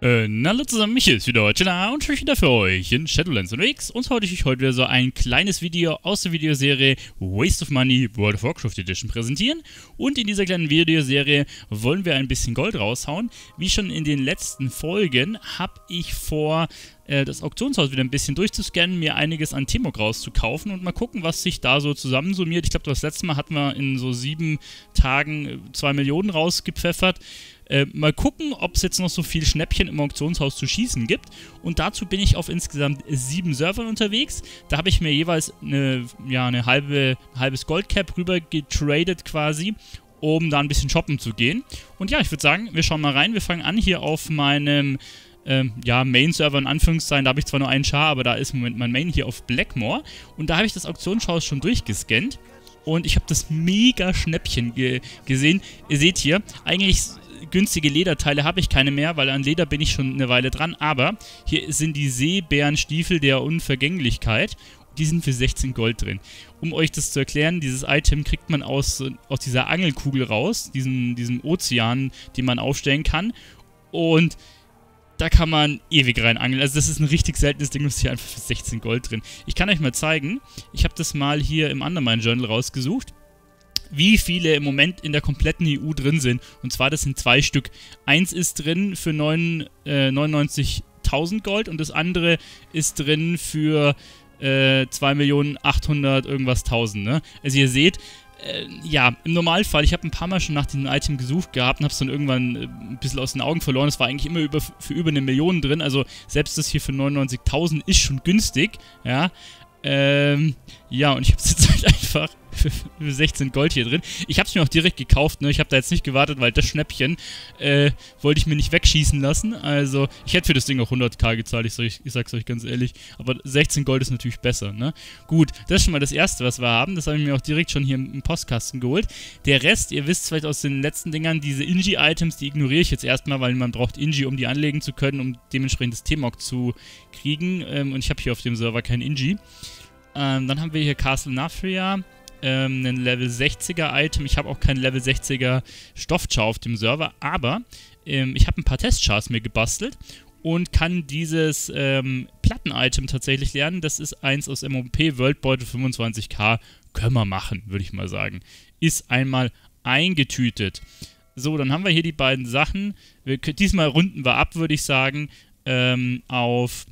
Hallo zusammen, Michael ist wieder heute da und ich bin wieder für euch in Shadowlands unterwegs und heute wieder so ein kleines Video aus der Videoserie Waste of Money World of Warcraft Edition präsentieren. Und in dieser kleinen Videoserie wollen wir ein bisschen Gold raushauen. Wie schon in den letzten Folgen habe ich vor, das Auktionshaus wieder ein bisschen durchzuscannen, mir einiges an T-Mog rauszukaufen und mal gucken, was sich da so zusammensummiert. Ich glaube, das letzte Mal hatten wir in so 7 Tagen 2 Millionen rausgepfeffert. Mal gucken, ob es jetzt noch so viel Schnäppchen im Auktionshaus zu schießen gibt. Und dazu bin ich auf insgesamt 7 Servern unterwegs. Da habe ich mir jeweils eine halbes Goldcap rüber getradet quasi, um da ein bisschen shoppen zu gehen. Und ja, ich würde sagen, wir schauen mal rein. Wir fangen an hier auf meinem Main-Server in Anführungszeichen. Da habe ich zwar nur einen Char, aber da ist im Moment mein Main hier auf Blackmore. Und da habe ich das Auktionshaus schon durchgescannt. Und ich habe das mega Schnäppchen gesehen. Ihr seht hier, eigentlich günstige Lederteile habe ich keine mehr, weil an Leder bin ich schon eine Weile dran. Aber hier sind die Seebärenstiefel der Unvergänglichkeit. Die sind für 16 Gold drin. Um euch das zu erklären, dieses Item kriegt man aus dieser Angelkugel raus, diesem Ozean, den man aufstellen kann. Und da kann man ewig rein angeln. Also das ist ein richtig seltenes Ding, das ist hier einfach für 16 Gold drin. Ich kann euch mal zeigen, ich habe das mal hier im Undermine Journal rausgesucht, wie viele im Moment in der kompletten EU drin sind. Und zwar, das sind 2 Stück. Eins ist drin für 99.000 Gold und das andere ist drin für 2.800.000 irgendwas tausend, ne? Also ihr seht, ja, im Normalfall, ich habe ein paar Mal schon nach diesem Item gesucht gehabt und habe es dann irgendwann ein bisschen aus den Augen verloren. Es war eigentlich immer für über 1 Million drin, also selbst das hier für 99.000 ist schon günstig, ja. Ja, und ich habe es jetzt halt einfach für 16 Gold hier drin. Ich habe es mir auch direkt gekauft, ne? Ich habe da jetzt nicht gewartet, weil das Schnäppchen wollte ich mir nicht wegschießen lassen. Also, ich hätte für das Ding auch 100.000 gezahlt, ich sag's euch ganz ehrlich. Aber 16 Gold ist natürlich besser, ne? Gut, das ist schon mal das Erste, was wir haben. Das habe ich mir auch direkt schon hier im Postkasten geholt. Der Rest, ihr wisst vielleicht aus den letzten Dingern, diese Inji-Items, die ignoriere ich jetzt erstmal, weil man braucht Inji, um die anlegen zu können, um dementsprechend das T-Mog zu kriegen. Und ich habe hier auf dem Server kein Inji. Dann haben wir hier Castle Nathria, ein Level 60er Item. Ich habe auch kein Level 60er Stoffchar auf dem Server, aber ich habe ein paar Testchars mir gebastelt und kann dieses Platten-Item tatsächlich lernen. Das ist eins aus MOP, Worldbeutel 25k. Können wir machen, würde ich mal sagen. Ist einmal eingetütet. So, dann haben wir hier die beiden Sachen. Diesmal runden wir ab, würde ich sagen, auf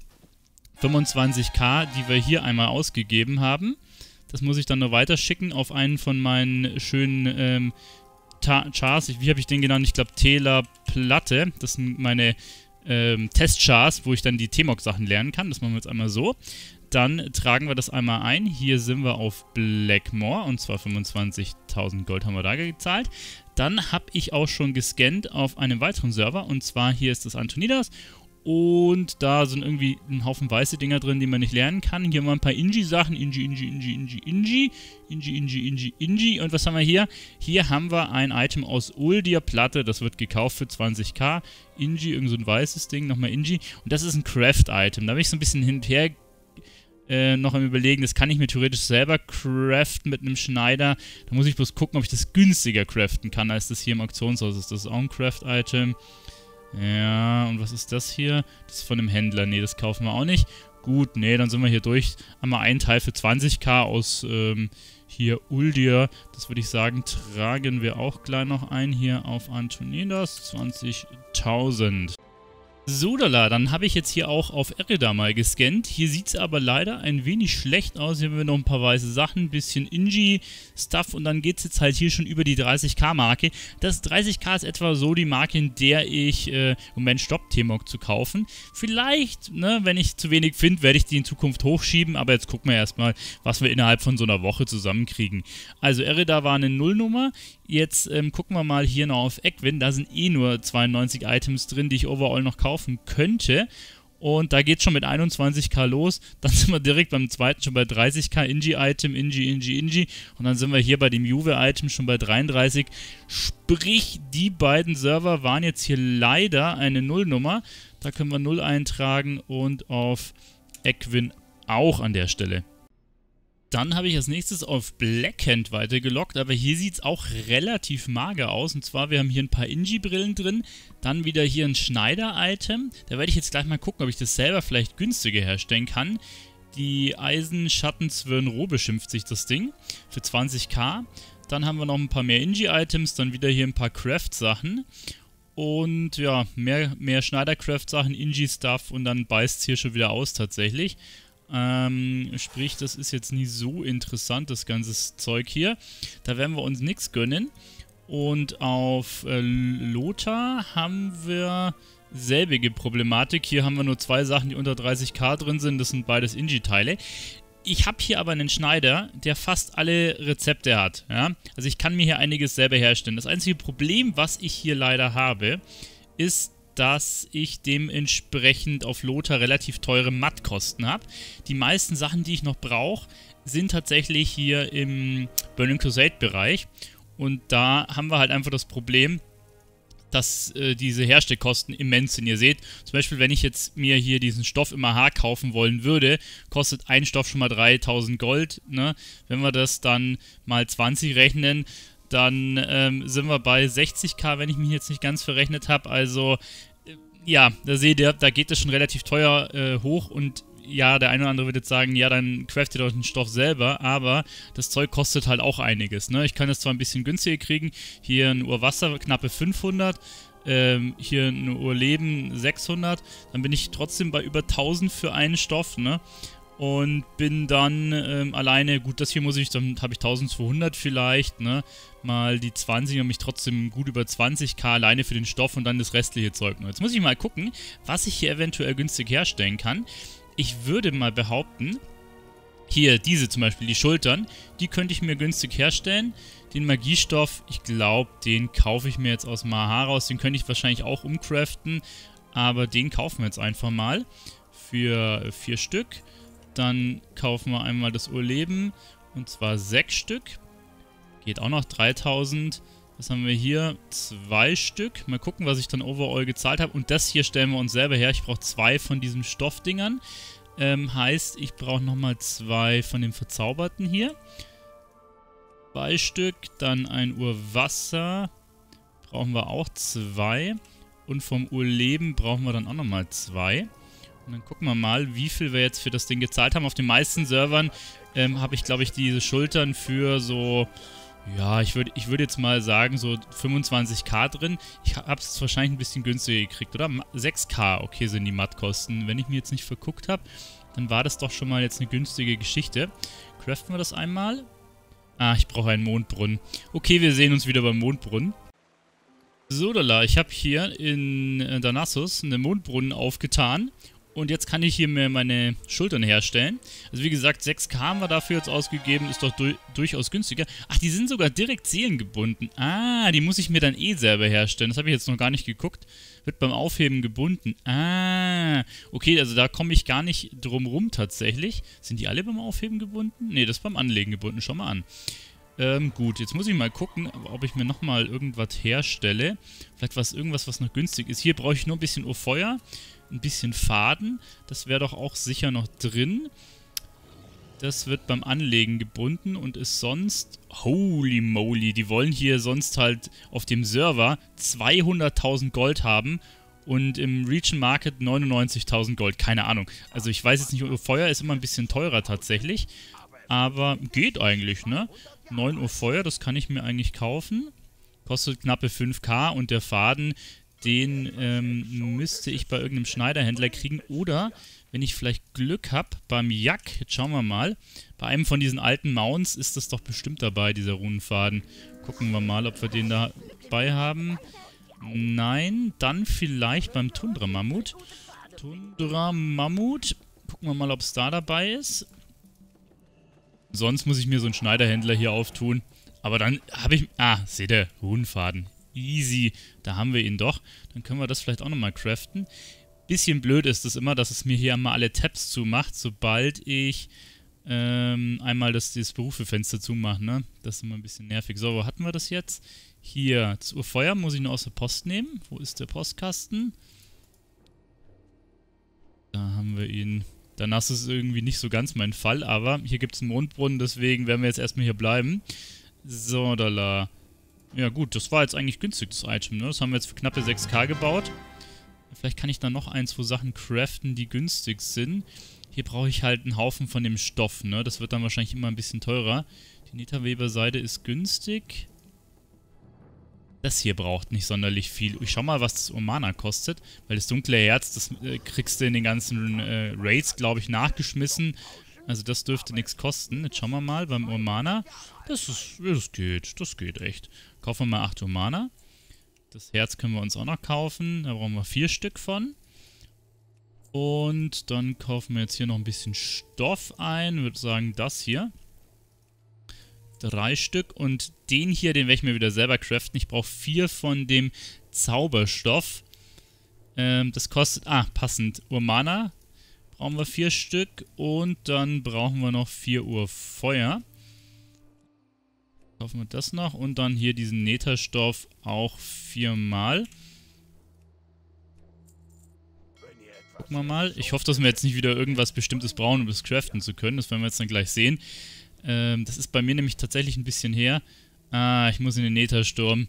25k, die wir hier einmal ausgegeben haben. Das muss ich dann noch weiterschicken auf einen von meinen schönen Chars. Wie habe ich den genannt? Ich glaube Tela Platte. Das sind meine Testchars, wo ich dann die T-Mog-Sachen lernen kann. Das machen wir jetzt einmal so. Dann tragen wir das einmal ein. Hier sind wir auf Blackmore und zwar 25.000 Gold haben wir da gezahlt. Dann habe ich auch schon gescannt auf einem weiteren Server und zwar hier ist das Antonidas. Und da sind irgendwie ein Haufen weiße Dinger drin, die man nicht lernen kann. Hier mal ein paar Inji-Sachen. Inji. Und was haben wir hier? Hier haben wir ein Item aus Uldir Platte. Das wird gekauft für 20k. Inji, irgend so ein weißes Ding. Nochmal Inji. Und das ist ein Craft-Item. Da bin ich so ein bisschen hin und her noch am Überlegen. Das kann ich mir theoretisch selber craften mit einem Schneider. Da muss ich bloß gucken, ob ich das günstiger craften kann, als das hier im Auktionshaus ist. Das ist auch ein Craft-Item. Ja, und was ist das hier? Das ist von dem Händler. Ne, das kaufen wir auch nicht. Gut, ne, dann sind wir hier durch. Einmal ein Teil für 20k aus hier Uldir. Das würde ich sagen, tragen wir auch gleich noch ein hier auf Antonidas. 20.000. So, dann habe ich jetzt hier auch auf Erida mal gescannt. Hier sieht es aber leider ein wenig schlecht aus. Hier haben wir noch ein paar weiße Sachen, ein bisschen Inji-Stuff und dann geht es jetzt halt hier schon über die 30k-Marke. Das 30k ist etwa so die Marke, in der ich im Moment stopp, T-Mog zu kaufen. Vielleicht, ne, wenn ich zu wenig finde, werde ich die in Zukunft hochschieben, aber jetzt gucken wir erstmal, was wir innerhalb von so einer Woche zusammenkriegen. Also Erida war eine Nullnummer. Jetzt gucken wir mal hier noch auf Eckwin. Da sind eh nur 92 Items drin, die ich overall noch kaufen könnte. Und da geht es schon mit 21k los. Dann sind wir direkt beim zweiten schon bei 30k. Inji-Item, Inji. Und dann sind wir hier bei dem Juve-Item schon bei 33. Sprich, die beiden Server waren jetzt hier leider eine Nullnummer. Da können wir 0 eintragen und auf Eckwin auch an der Stelle. Dann habe ich als nächstes auf Blackhand weitergelockt, aber hier sieht es auch relativ mager aus. Und zwar, wir haben hier ein paar Inji-Brillen drin, dann wieder hier ein Schneider-Item. Da werde ich jetzt gleich mal gucken, ob ich das selber vielleicht günstiger herstellen kann. Die Eisenschattenzwirn-Robe schimpft sich das Ding für 20.000. Dann haben wir noch ein paar mehr Inji-Items, dann wieder hier ein paar Craft-Sachen. Und ja, mehr Schneider-Craft-Sachen, Inji-Stuff und dann beißt es hier schon wieder aus tatsächlich. Sprich, das ist jetzt nie so interessant, das ganze Zeug hier. Da werden wir uns nichts gönnen. Und auf Lothar haben wir selbige Problematik. Hier haben wir nur 2 Sachen, die unter 30.000 drin sind. Das sind beides Inji-Teile. Ich habe hier aber einen Schneider, der fast alle Rezepte hat. Ja? Also ich kann mir hier einiges selber herstellen. Das einzige Problem, was ich hier leider habe, ist, dass ich dementsprechend auf Lothar relativ teure Mattkosten habe. Die meisten Sachen, die ich noch brauche, sind tatsächlich hier im Burning Crusade Bereich. Und da haben wir halt einfach das Problem, dass diese Herstellkosten immens sind. Ihr seht, zum Beispiel, wenn ich jetzt mir hier diesen Stoff im AH kaufen wollen würde, kostet ein Stoff schon mal 3000 Gold. Ne? Wenn wir das dann mal 20 rechnen, dann sind wir bei 60.000, wenn ich mich jetzt nicht ganz verrechnet habe. Also, ja, da seht ihr, da geht es schon relativ teuer hoch. Und ja, der eine oder andere wird jetzt sagen, ja, dann craftet euch den Stoff selber. Aber das Zeug kostet halt auch einiges. Ne? Ich kann es zwar ein bisschen günstiger kriegen. Hier ein Uhr Wasser, knappe 500. Hier ein Uhr Leben, 600. Dann bin ich trotzdem bei über 1000 für einen Stoff, ne? Und bin dann alleine, gut, das hier muss ich, dann habe ich 1200 vielleicht, ne? Mal die 20, dann bin ich trotzdem gut über 20.000 alleine für den Stoff und dann das restliche Zeug noch. Jetzt muss ich mal gucken, was ich hier eventuell günstig herstellen kann. Ich würde mal behaupten, hier diese zum Beispiel, die Schultern, die könnte ich mir günstig herstellen. Den Magiestoff, ich glaube, den kaufe ich mir jetzt aus dem AH raus. Den könnte ich wahrscheinlich auch umcraften, aber den kaufen wir jetzt einfach mal für 4 Stück. Dann kaufen wir einmal das Urleben, und zwar 6 Stück. Geht auch noch 3000. Was haben wir hier? 2 Stück. Mal gucken, was ich dann overall gezahlt habe. Und das hier stellen wir uns selber her. Ich brauche 2 von diesen Stoffdingern. Heißt, ich brauche nochmal 2 von dem Verzauberten hier. 2 Stück. Dann ein Urwasser. Brauchen wir auch 2. Und vom Urleben brauchen wir dann auch nochmal 2. Und dann gucken wir mal, wie viel wir jetzt für das Ding gezahlt haben. Auf den meisten Servern habe ich, glaube ich, diese Schultern für so, ja, ich würd jetzt mal sagen, so 25.000 drin. Ich habe es wahrscheinlich ein bisschen günstiger gekriegt, oder? 6.000, okay, sind die Mattkosten. Wenn ich mir jetzt nicht verguckt habe, dann war das doch schon mal jetzt eine günstige Geschichte. Craften wir das einmal? Ah, ich brauche einen Mondbrunnen. Okay, wir sehen uns wieder beim Mondbrunnen. So, lala, ich habe hier in Darnassus einen Mondbrunnen aufgetan. Und jetzt kann ich hier mir meine Schultern herstellen. Also wie gesagt, 6.000 haben wir dafür jetzt ausgegeben. Ist doch durchaus günstiger. Ach, die sind sogar direkt seelengebunden. Ah, die muss ich mir dann eh selber herstellen. Das habe ich jetzt noch gar nicht geguckt. Wird beim Aufheben gebunden. Ah, okay, also da komme ich gar nicht drum rum tatsächlich. Sind die alle beim Aufheben gebunden? Ne, das ist beim Anlegen gebunden. Schau mal an. Gut, jetzt muss ich mal gucken, ob ich mir nochmal irgendwas herstelle. Vielleicht irgendwas, was noch günstig ist. Hier brauche ich nur ein bisschen Urfeuer. Ein bisschen Faden, das wäre doch auch sicher noch drin. Das wird beim Anlegen gebunden und ist sonst, holy moly, die wollen hier sonst halt auf dem Server 200.000 Gold haben und im Region Market 99.000 Gold, keine Ahnung. Also ich weiß jetzt nicht, Feuer ist immer ein bisschen teurer tatsächlich, aber geht eigentlich, ne? 9 Uhr Feuer, das kann ich mir eigentlich kaufen. Kostet knappe 5.000 und der Faden, den müsste ich bei irgendeinem Schneiderhändler kriegen. Oder, wenn ich vielleicht Glück habe, beim Jack, jetzt schauen wir mal, bei einem von diesen alten Mounts ist das doch bestimmt dabei, dieser Runenfaden. Gucken wir mal, ob wir den dabei haben. Nein, dann vielleicht beim Tundra-Mammut. Tundra-Mammut. Gucken wir mal, ob es da dabei ist. Sonst muss ich mir so einen Schneiderhändler hier auftun. Aber dann habe ich... Ah, seht ihr, Runenfaden. Easy, da haben wir ihn doch. Dann können wir das vielleicht auch nochmal craften. Bisschen blöd ist es immer, dass es mir hier einmal alle Tabs zumacht, sobald ich einmal das Berufefenster zumache, ne? Das ist immer ein bisschen nervig. So, wo hatten wir das jetzt? Hier, das Urfeuer muss ich nur aus der Post nehmen. Wo ist der Postkasten? Da haben wir ihn. Danach ist es irgendwie nicht so ganz mein Fall, aber hier gibt es einen Mondbrunnen, deswegen werden wir jetzt erstmal hier bleiben. So, da. Ja gut, das war jetzt eigentlich günstig, das Item, ne? Das haben wir jetzt für knappe 6k gebaut. Vielleicht kann ich dann noch ein, zwei Sachen craften, die günstig sind. Hier brauche ich halt einen Haufen von dem Stoff, ne? Das wird dann wahrscheinlich immer ein bisschen teurer. Die Netaweber-Seide ist günstig. Das hier braucht nicht sonderlich viel. Ich schau mal, was das Urmana kostet. Weil das dunkle Herz, das kriegst du in den ganzen Raids, glaube ich, nachgeschmissen. Also das dürfte nichts kosten. Jetzt schauen wir mal beim Urmana. Das geht echt. Kaufen wir mal 8 Urmana. Das Herz können wir uns auch noch kaufen. Da brauchen wir 4 Stück von. Und dann kaufen wir jetzt hier noch ein bisschen Stoff ein. Ich würde sagen, das hier. 3 Stück. Und den hier, den werde ich mir wieder selber craften. Ich brauche 4 von dem Zauberstoff. Das kostet, passend, Urmana. Brauchen wir 4 Stück. Und dann brauchen wir noch 4 Uhr Feuer. Kaufen wir das noch. Und dann hier diesen Netherstoff auch 4 Mal. Gucken wir mal. Ich hoffe, dass wir jetzt nicht wieder irgendwas Bestimmtes brauchen, um das craften zu können. Das werden wir jetzt dann gleich sehen. Das ist bei mir nämlich tatsächlich ein bisschen her. Ich muss in den Nethersturm.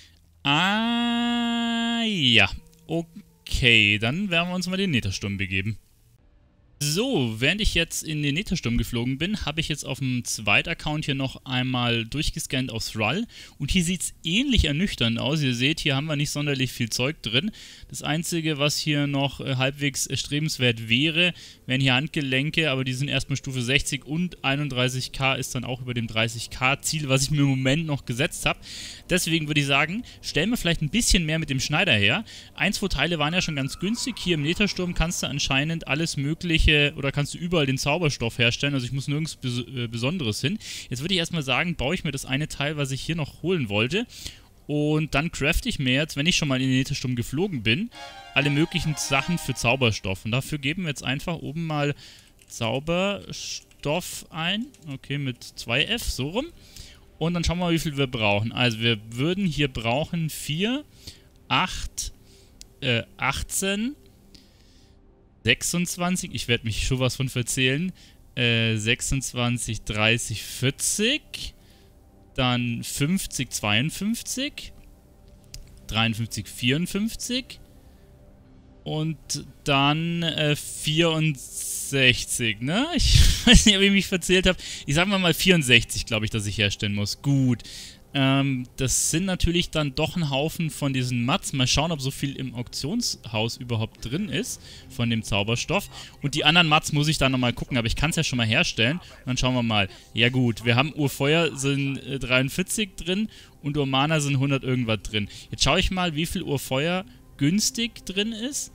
Ja. Okay, dann werden wir uns mal in den Nethersturm begeben. So, während ich jetzt in den Nethersturm geflogen bin, habe ich jetzt auf dem zweiten Account hier noch einmal durchgescannt auf Thrall. Und hier sieht es ähnlich ernüchternd aus. Ihr seht, hier haben wir nicht sonderlich viel Zeug drin. Das Einzige, was hier noch halbwegs erstrebenswert wäre, wären hier Handgelenke, aber die sind erstmal Stufe 60 und 31k ist dann auch über dem 30k Ziel, was ich mir im Moment noch gesetzt habe. Deswegen würde ich sagen, stellen wir vielleicht ein bisschen mehr mit dem Schneider her. 1, 2 Teile waren ja schon ganz günstig. Hier im Nethersturm kannst du anscheinend alles mögliche oder kannst du überall den Zauberstoff herstellen. Also ich muss nirgends Besonderes hin. Jetzt würde ich erstmal sagen, baue ich mir das eine Teil, was ich hier noch holen wollte. Und dann crafte ich mir jetzt, wenn ich schon mal in den Nethersturm geflogen bin, alle möglichen Sachen für Zauberstoff. Und dafür geben wir jetzt einfach oben mal Zauberstoff ein. Okay, mit 2F, so rum. Und dann schauen wir mal, wie viel wir brauchen. Also wir würden hier brauchen 4, 8, 18, 26, ich werde mich schon was von verzählen, 26, 30, 40, dann 50, 52, 53, 54 und dann 64, ne? Ich weiß nicht, ob ich mich verzählt habe. Ich sag mal 64, glaube ich, dass ich herstellen muss. Gut. Das sind natürlich dann doch ein Haufen von diesen Mats. Mal schauen, ob so viel im Auktionshaus überhaupt drin ist von dem Zauberstoff. Und die anderen Mats muss ich dann nochmal gucken, aber ich kann es ja schon mal herstellen. Und dann schauen wir mal. Ja gut, wir haben Urfeuer sind 43 drin und Urmana sind 100 irgendwas drin. Jetzt schaue ich mal, wie viel Urfeuer günstig drin ist.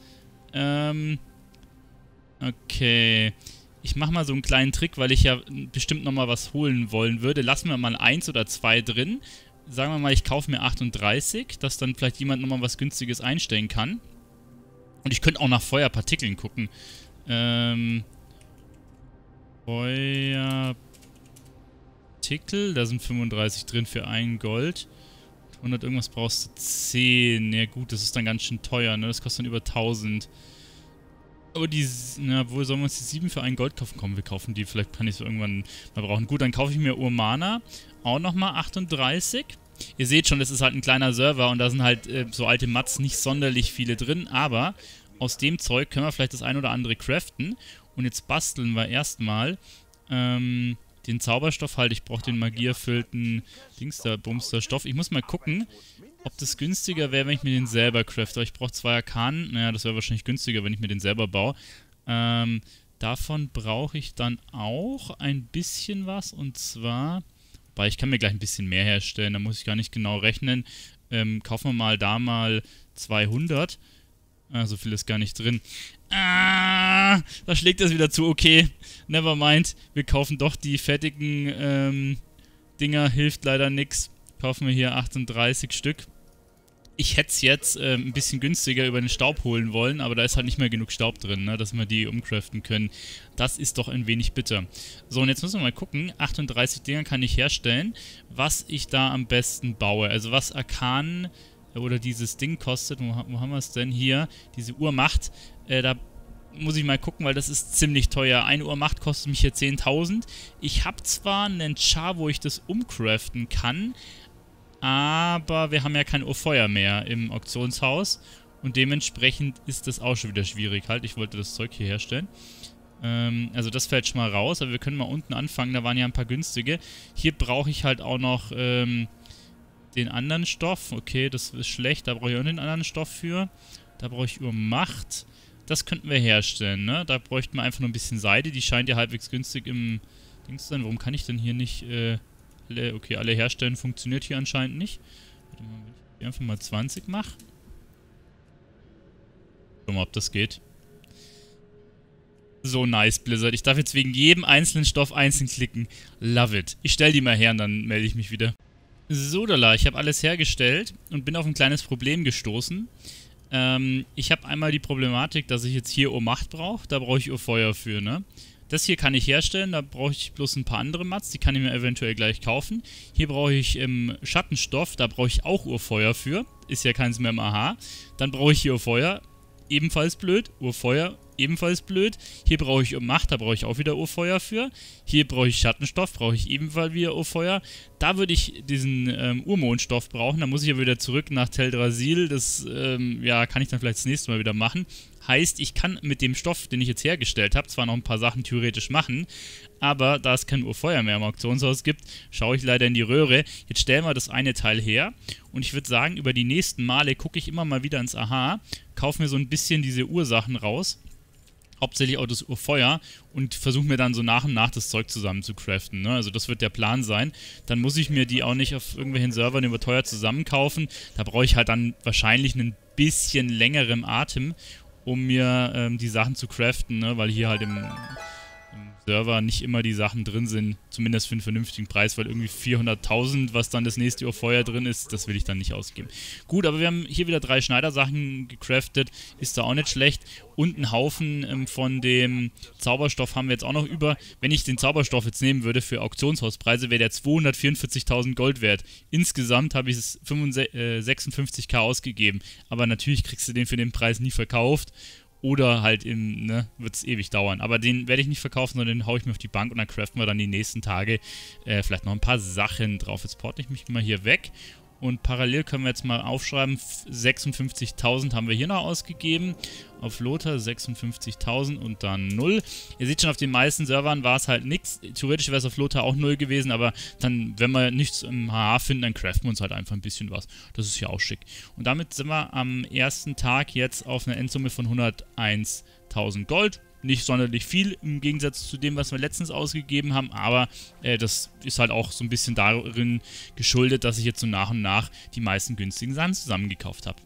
Okay. Ich mache mal so einen kleinen Trick, weil ich ja bestimmt nochmal was holen wollen würde. Lassen wir mal 1 oder 2 drin. Sagen wir mal, ich kaufe mir 38, dass dann vielleicht jemand nochmal was Günstiges einstellen kann. Und ich könnte auch nach Feuerpartikeln gucken. Feuerpartikel, da sind 35 drin für 1 Gold. 100 irgendwas brauchst du 10. Ja gut, das ist dann ganz schön teuer, ne? Das kostet dann über 1000. Aber die, na, wo sollen wir uns die 7 für 1 Gold kaufen? Komm, wir kaufen die, vielleicht kann ich es irgendwann mal brauchen. Gut, dann kaufe ich mir Urmana, auch nochmal 38. Ihr seht schon, das ist halt ein kleiner Server und da sind halt so alte Mats nicht sonderlich viele drin, aber aus dem Zeug können wir vielleicht das ein oder andere craften. Und jetzt basteln wir erstmal den Zauberstoff halt. Ich brauche den magierfüllten Bumster-Stoff. Ich muss mal gucken, ob das günstiger wäre, wenn ich mir den selber crafte. Aber ich brauche 2 Arkanen. Naja, das wäre wahrscheinlich günstiger, wenn ich mir den selber baue. Davon brauche ich dann auch ein bisschen was. Und zwar, wobei ich kann mir gleich ein bisschen mehr herstellen. Da muss ich gar nicht genau rechnen. Kaufen wir mal da mal 200. So viel ist gar nicht drin. Da schlägt das wieder zu. Okay, never mind. Wir kaufen doch die fertigen Dinger. Hilft leider nichts. Kaufen wir hier 38 Stück. Ich hätte es jetzt ein bisschen günstiger über den Staub holen wollen, aber da ist halt nicht mehr genug Staub drin, ne, dass wir die umcraften können. Das ist doch ein wenig bitter. So, und jetzt müssen wir mal gucken. 38 Dinger kann ich herstellen, was ich da am besten baue. Also was Arkan oder dieses Ding kostet. Wo haben wir es denn hier? Diese Uhr macht. Da muss ich mal gucken, weil das ist ziemlich teuer. 1 Uhr Macht kostet mich hier 10.000. Ich habe zwar einen Char, wo ich das umcraften kann, aber wir haben ja kein Urfeuer mehr im Auktionshaus. Und dementsprechend ist das auch schon wieder schwierig. Halt, ich wollte das Zeug hier herstellen. Also das fällt schon mal raus, aber wir können mal unten anfangen. Da waren ja ein paar günstige. Hier brauche ich halt auch noch den anderen Stoff. Okay, das ist schlecht. Da brauche ich auch den anderen Stoff für. Da brauche ich Urmacht. Das könnten wir herstellen, ne? Da bräuchten wir einfach nur ein bisschen Seide. Die scheint ja halbwegs günstig im Dings zu sein. Warum kann ich denn hier nicht alle herstellen? Funktioniert hier anscheinend nicht. Warte mal, wenn ich hier einfach mal 20 mache. Guck mal, ob das geht. So nice, Blizzard. Ich darf jetzt wegen jedem einzelnen Stoff einzeln klicken. Love it. Ich stelle die mal her und dann melde ich mich wieder. So, Dalla, ich habe alles hergestellt und bin auf ein kleines Problem gestoßen. Ich habe einmal die Problematik, dass ich jetzt hier Macht brauche. Da brauche ich Feuer für, ne? Das hier kann ich herstellen, da brauche ich bloß ein paar andere Mats, die kann ich mir eventuell gleich kaufen. Hier brauche ich Schattenstoff, da brauche ich auch Urfeuer für. Ist ja keins mehr im AHA. Dann brauche ich hier Urfeuer, ebenfalls blöd. Urfeuer, ebenfalls blöd. Hier brauche ich Macht, da brauche ich auch wieder Urfeuer für. Hier brauche ich Schattenstoff, brauche ich ebenfalls wieder Urfeuer. Da würde ich diesen Urmondstoff brauchen, da muss ich ja wieder zurück nach Teldrassil. Das, ja, kann ich dann vielleicht das nächste Mal wieder machen. Heißt, ich kann mit dem Stoff, den ich jetzt hergestellt habe, zwar noch ein paar Sachen theoretisch machen, aber da es kein Urfeuer mehr im Auktionshaus gibt, schaue ich leider in die Röhre. Jetzt stellen wir das eine Teil her und ich würde sagen, über die nächsten Male gucke ich immer mal wieder ins AHA, kaufe mir so ein bisschen diese Ursachen raus, hauptsächlich auch das Urfeuer, und versuche mir dann so nach und nach das Zeug zusammen zu craften, ne? Also das wird der Plan sein. Dann muss ich mir die auch nicht auf irgendwelchen Servern überteuert zusammenkaufen. Da brauche ich halt dann wahrscheinlich einen bisschen längeren Atem, um mir die Sachen zu craften, ne? Weil hier halt im Server nicht immer die Sachen drin sind, zumindest für einen vernünftigen Preis, weil irgendwie 400.000, was dann das nächste Urfeuer drin ist, das will ich dann nicht ausgeben. Gut, aber wir haben hier wieder 3 Schneidersachen gecraftet, ist da auch nicht schlecht, und einen Haufen von dem Zauberstoff haben wir jetzt auch noch über. Wenn ich den Zauberstoff jetzt nehmen würde für Auktionshauspreise, wäre der 244.000 Gold wert. Insgesamt habe ich es 56k ausgegeben, aber natürlich kriegst du den für den Preis nie verkauft. Oder halt wird es ewig dauern. Aber den werde ich nicht verkaufen, sondern den haue ich mir auf die Bank und dann craften wir dann die nächsten Tage vielleicht noch ein paar Sachen drauf. Jetzt porte ich mich mal hier weg. Und parallel können wir jetzt mal aufschreiben, 56.000 haben wir hier noch ausgegeben. Auf Lothar 56.000 und dann 0. Ihr seht schon, auf den meisten Servern war es halt nichts. Theoretisch wäre es auf Lothar auch 0 gewesen, aber dann, wenn wir nichts im HA finden, dann craften wir uns halt einfach ein bisschen was. Das ist ja auch schick. Und damit sind wir am ersten Tag jetzt auf einer Endsumme von 101.000 Gold. Nicht sonderlich viel im Gegensatz zu dem, was wir letztens ausgegeben haben, aber das ist halt auch so ein bisschen darin geschuldet, dass ich jetzt so nach und nach die meisten günstigen Sachen zusammengekauft habe.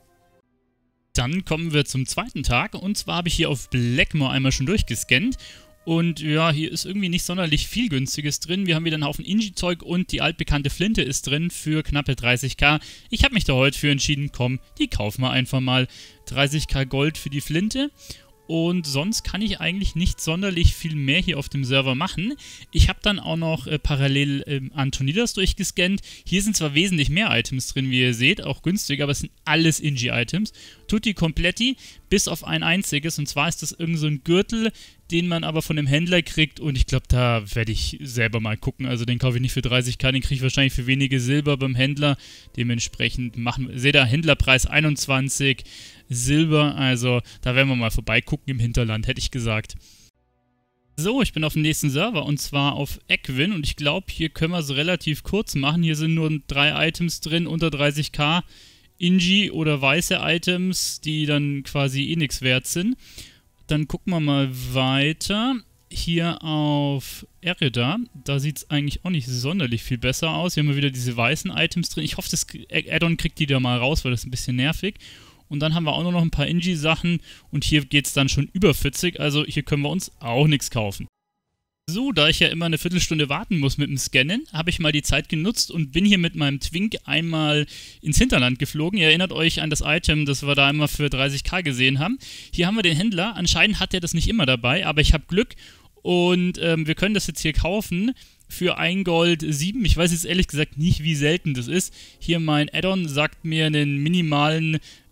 Dann kommen wir zum zweiten Tag, und zwar habe ich hier auf Blackmore einmal schon durchgescannt. Und ja, hier ist irgendwie nicht sonderlich viel Günstiges drin. Wir haben wieder einen Haufen Inji-Zeug und die altbekannte Flinte ist drin für knappe 30k. Ich habe mich da heute für entschieden, komm, die kaufen wir einfach mal. 30k Gold für die Flinte. Und sonst kann ich eigentlich nicht sonderlich viel mehr hier auf dem Server machen. Ich habe dann auch noch parallel Antonidas durchgescannt. Hier sind zwar wesentlich mehr Items drin, wie ihr seht, auch günstig, aber es sind alles Inji-Items. Tutti Kompletti, bis auf ein einziges. Und zwar ist das irgend so ein Gürtel, den man aber von dem Händler kriegt. Und ich glaube, da werde ich selber mal gucken. Also den kaufe ich nicht für 30k, den kriege ich wahrscheinlich für wenige Silber beim Händler. Dementsprechend seht ihr, Händlerpreis 21 Silber. Also da werden wir mal vorbeigucken im Hinterland, hätte ich gesagt. So, ich bin auf dem nächsten Server, und zwar auf Eckwin, und ich glaube, hier können wir es relativ kurz machen. Hier sind nur 3 Items drin, unter 30k. Inji oder weiße Items, die dann quasi eh nichts wert sind. Dann gucken wir mal weiter. Hier auf Erida, da sieht es eigentlich auch nicht sonderlich viel besser aus. Hier haben wir wieder diese weißen Items drin. Ich hoffe, das Addon kriegt die da mal raus, weil das ist ein bisschen nervig. Und dann haben wir auch nur noch ein paar Inji-Sachen, und hier geht es dann schon über 40, also hier können wir uns auch nichts kaufen. So, da ich ja immer eine Viertelstunde warten muss mit dem Scannen, habe ich mal die Zeit genutzt und bin hier mit meinem Twink einmal ins Hinterland geflogen. Ihr erinnert euch an das Item, das wir da einmal für 30k gesehen haben. Hier haben wir den Händler. Anscheinend hat er das nicht immer dabei, aber ich habe Glück, und wir können das jetzt hier kaufen für 1 Gold 7. Ich weiß jetzt ehrlich gesagt nicht, wie selten das ist. Hier mein Addon sagt mir einen minimalen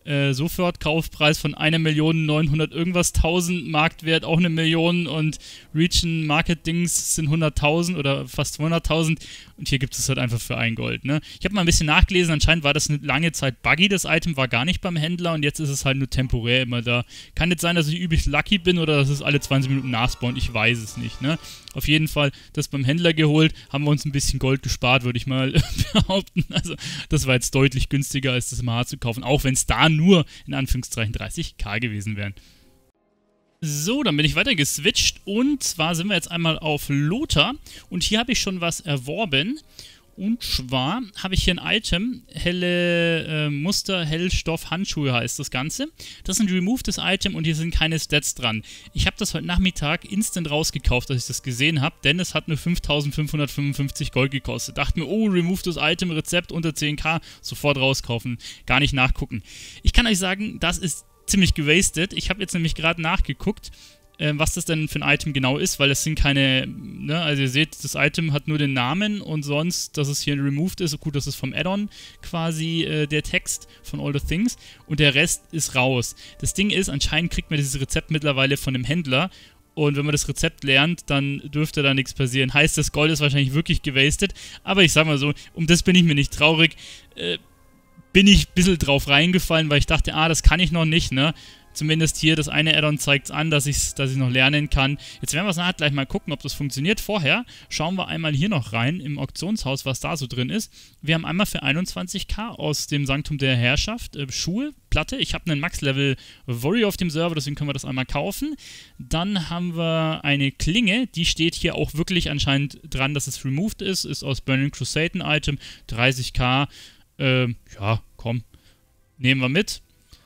Sofort-Kaufpreis von 1.900.000 irgendwas, Marktwert auch 1 Million und Region Market Dings sind 100.000 oder fast 200.000 und hier gibt es halt einfach für 1 Gold, ne? Ich habe mal ein bisschen nachgelesen, anscheinend war das eine lange Zeit buggy, das Item war gar nicht beim Händler und jetzt ist es halt nur temporär immer da. Kann jetzt sein, dass ich übelst lucky bin oder dass es alle 20 Minuten nachspawnt, ich weiß es nicht, ne? Auf jeden Fall das beim Händler geholt, haben wir uns ein bisschen Gold gespart, würde ich mal behaupten. Also das war jetzt deutlich günstiger, als das im H zu kaufen, auch wenn es da nur in Anführungszeichen 30.000 gewesen wären. So, dann bin ich weiter geswitcht und zwar sind wir jetzt einmal auf Lothar und hier habe ich schon was erworben. Und zwar habe ich hier ein Item, helle Muster, Hellstoff, Handschuhe heißt das Ganze. Das ist ein removedes Item und hier sind keine Stats dran. Ich habe das heute Nachmittag instant rausgekauft, als ich das gesehen habe, denn es hat nur 5.555 Gold gekostet. Dachte mir, oh, removedes Item, Rezept unter 10.000, sofort rauskaufen, gar nicht nachgucken. Ich kann euch sagen, das ist ziemlich gewastet. Ich habe jetzt nämlich gerade nachgeguckt, was das denn für ein Item genau ist, weil es sind keine, ne, also ihr seht, das Item hat nur den Namen und sonst, dass es hier removed ist, gut, das ist vom Add-on quasi der Text von All the Things und der Rest ist raus. Das Ding ist, anscheinend kriegt man dieses Rezept mittlerweile von dem Händler und wenn man das Rezept lernt, dann dürfte da nichts passieren. Heißt, das Gold ist wahrscheinlich wirklich gewastet, aber ich sag mal so, um das bin ich mir nicht traurig, bin ich ein bisschen drauf reingefallen, weil ich dachte, das kann ich noch nicht, ne? Zumindest hier, das eine Add-on zeigt es an, dass ich noch lernen kann. Jetzt werden wir es nachher gleich mal gucken, ob das funktioniert. Vorher schauen wir einmal hier noch rein im Auktionshaus, was da so drin ist. Wir haben einmal für 21.000 aus dem Sanktum der Herrschaft Schuhe, Platte. Ich habe einen Max-Level Warrior auf dem Server, deswegen können wir das einmal kaufen. Dann haben wir eine Klinge, die steht hier auch wirklich anscheinend dran, dass es removed ist. Ist aus Burning Crusade ein Item, 30.000. Ja, komm, nehmen wir mit.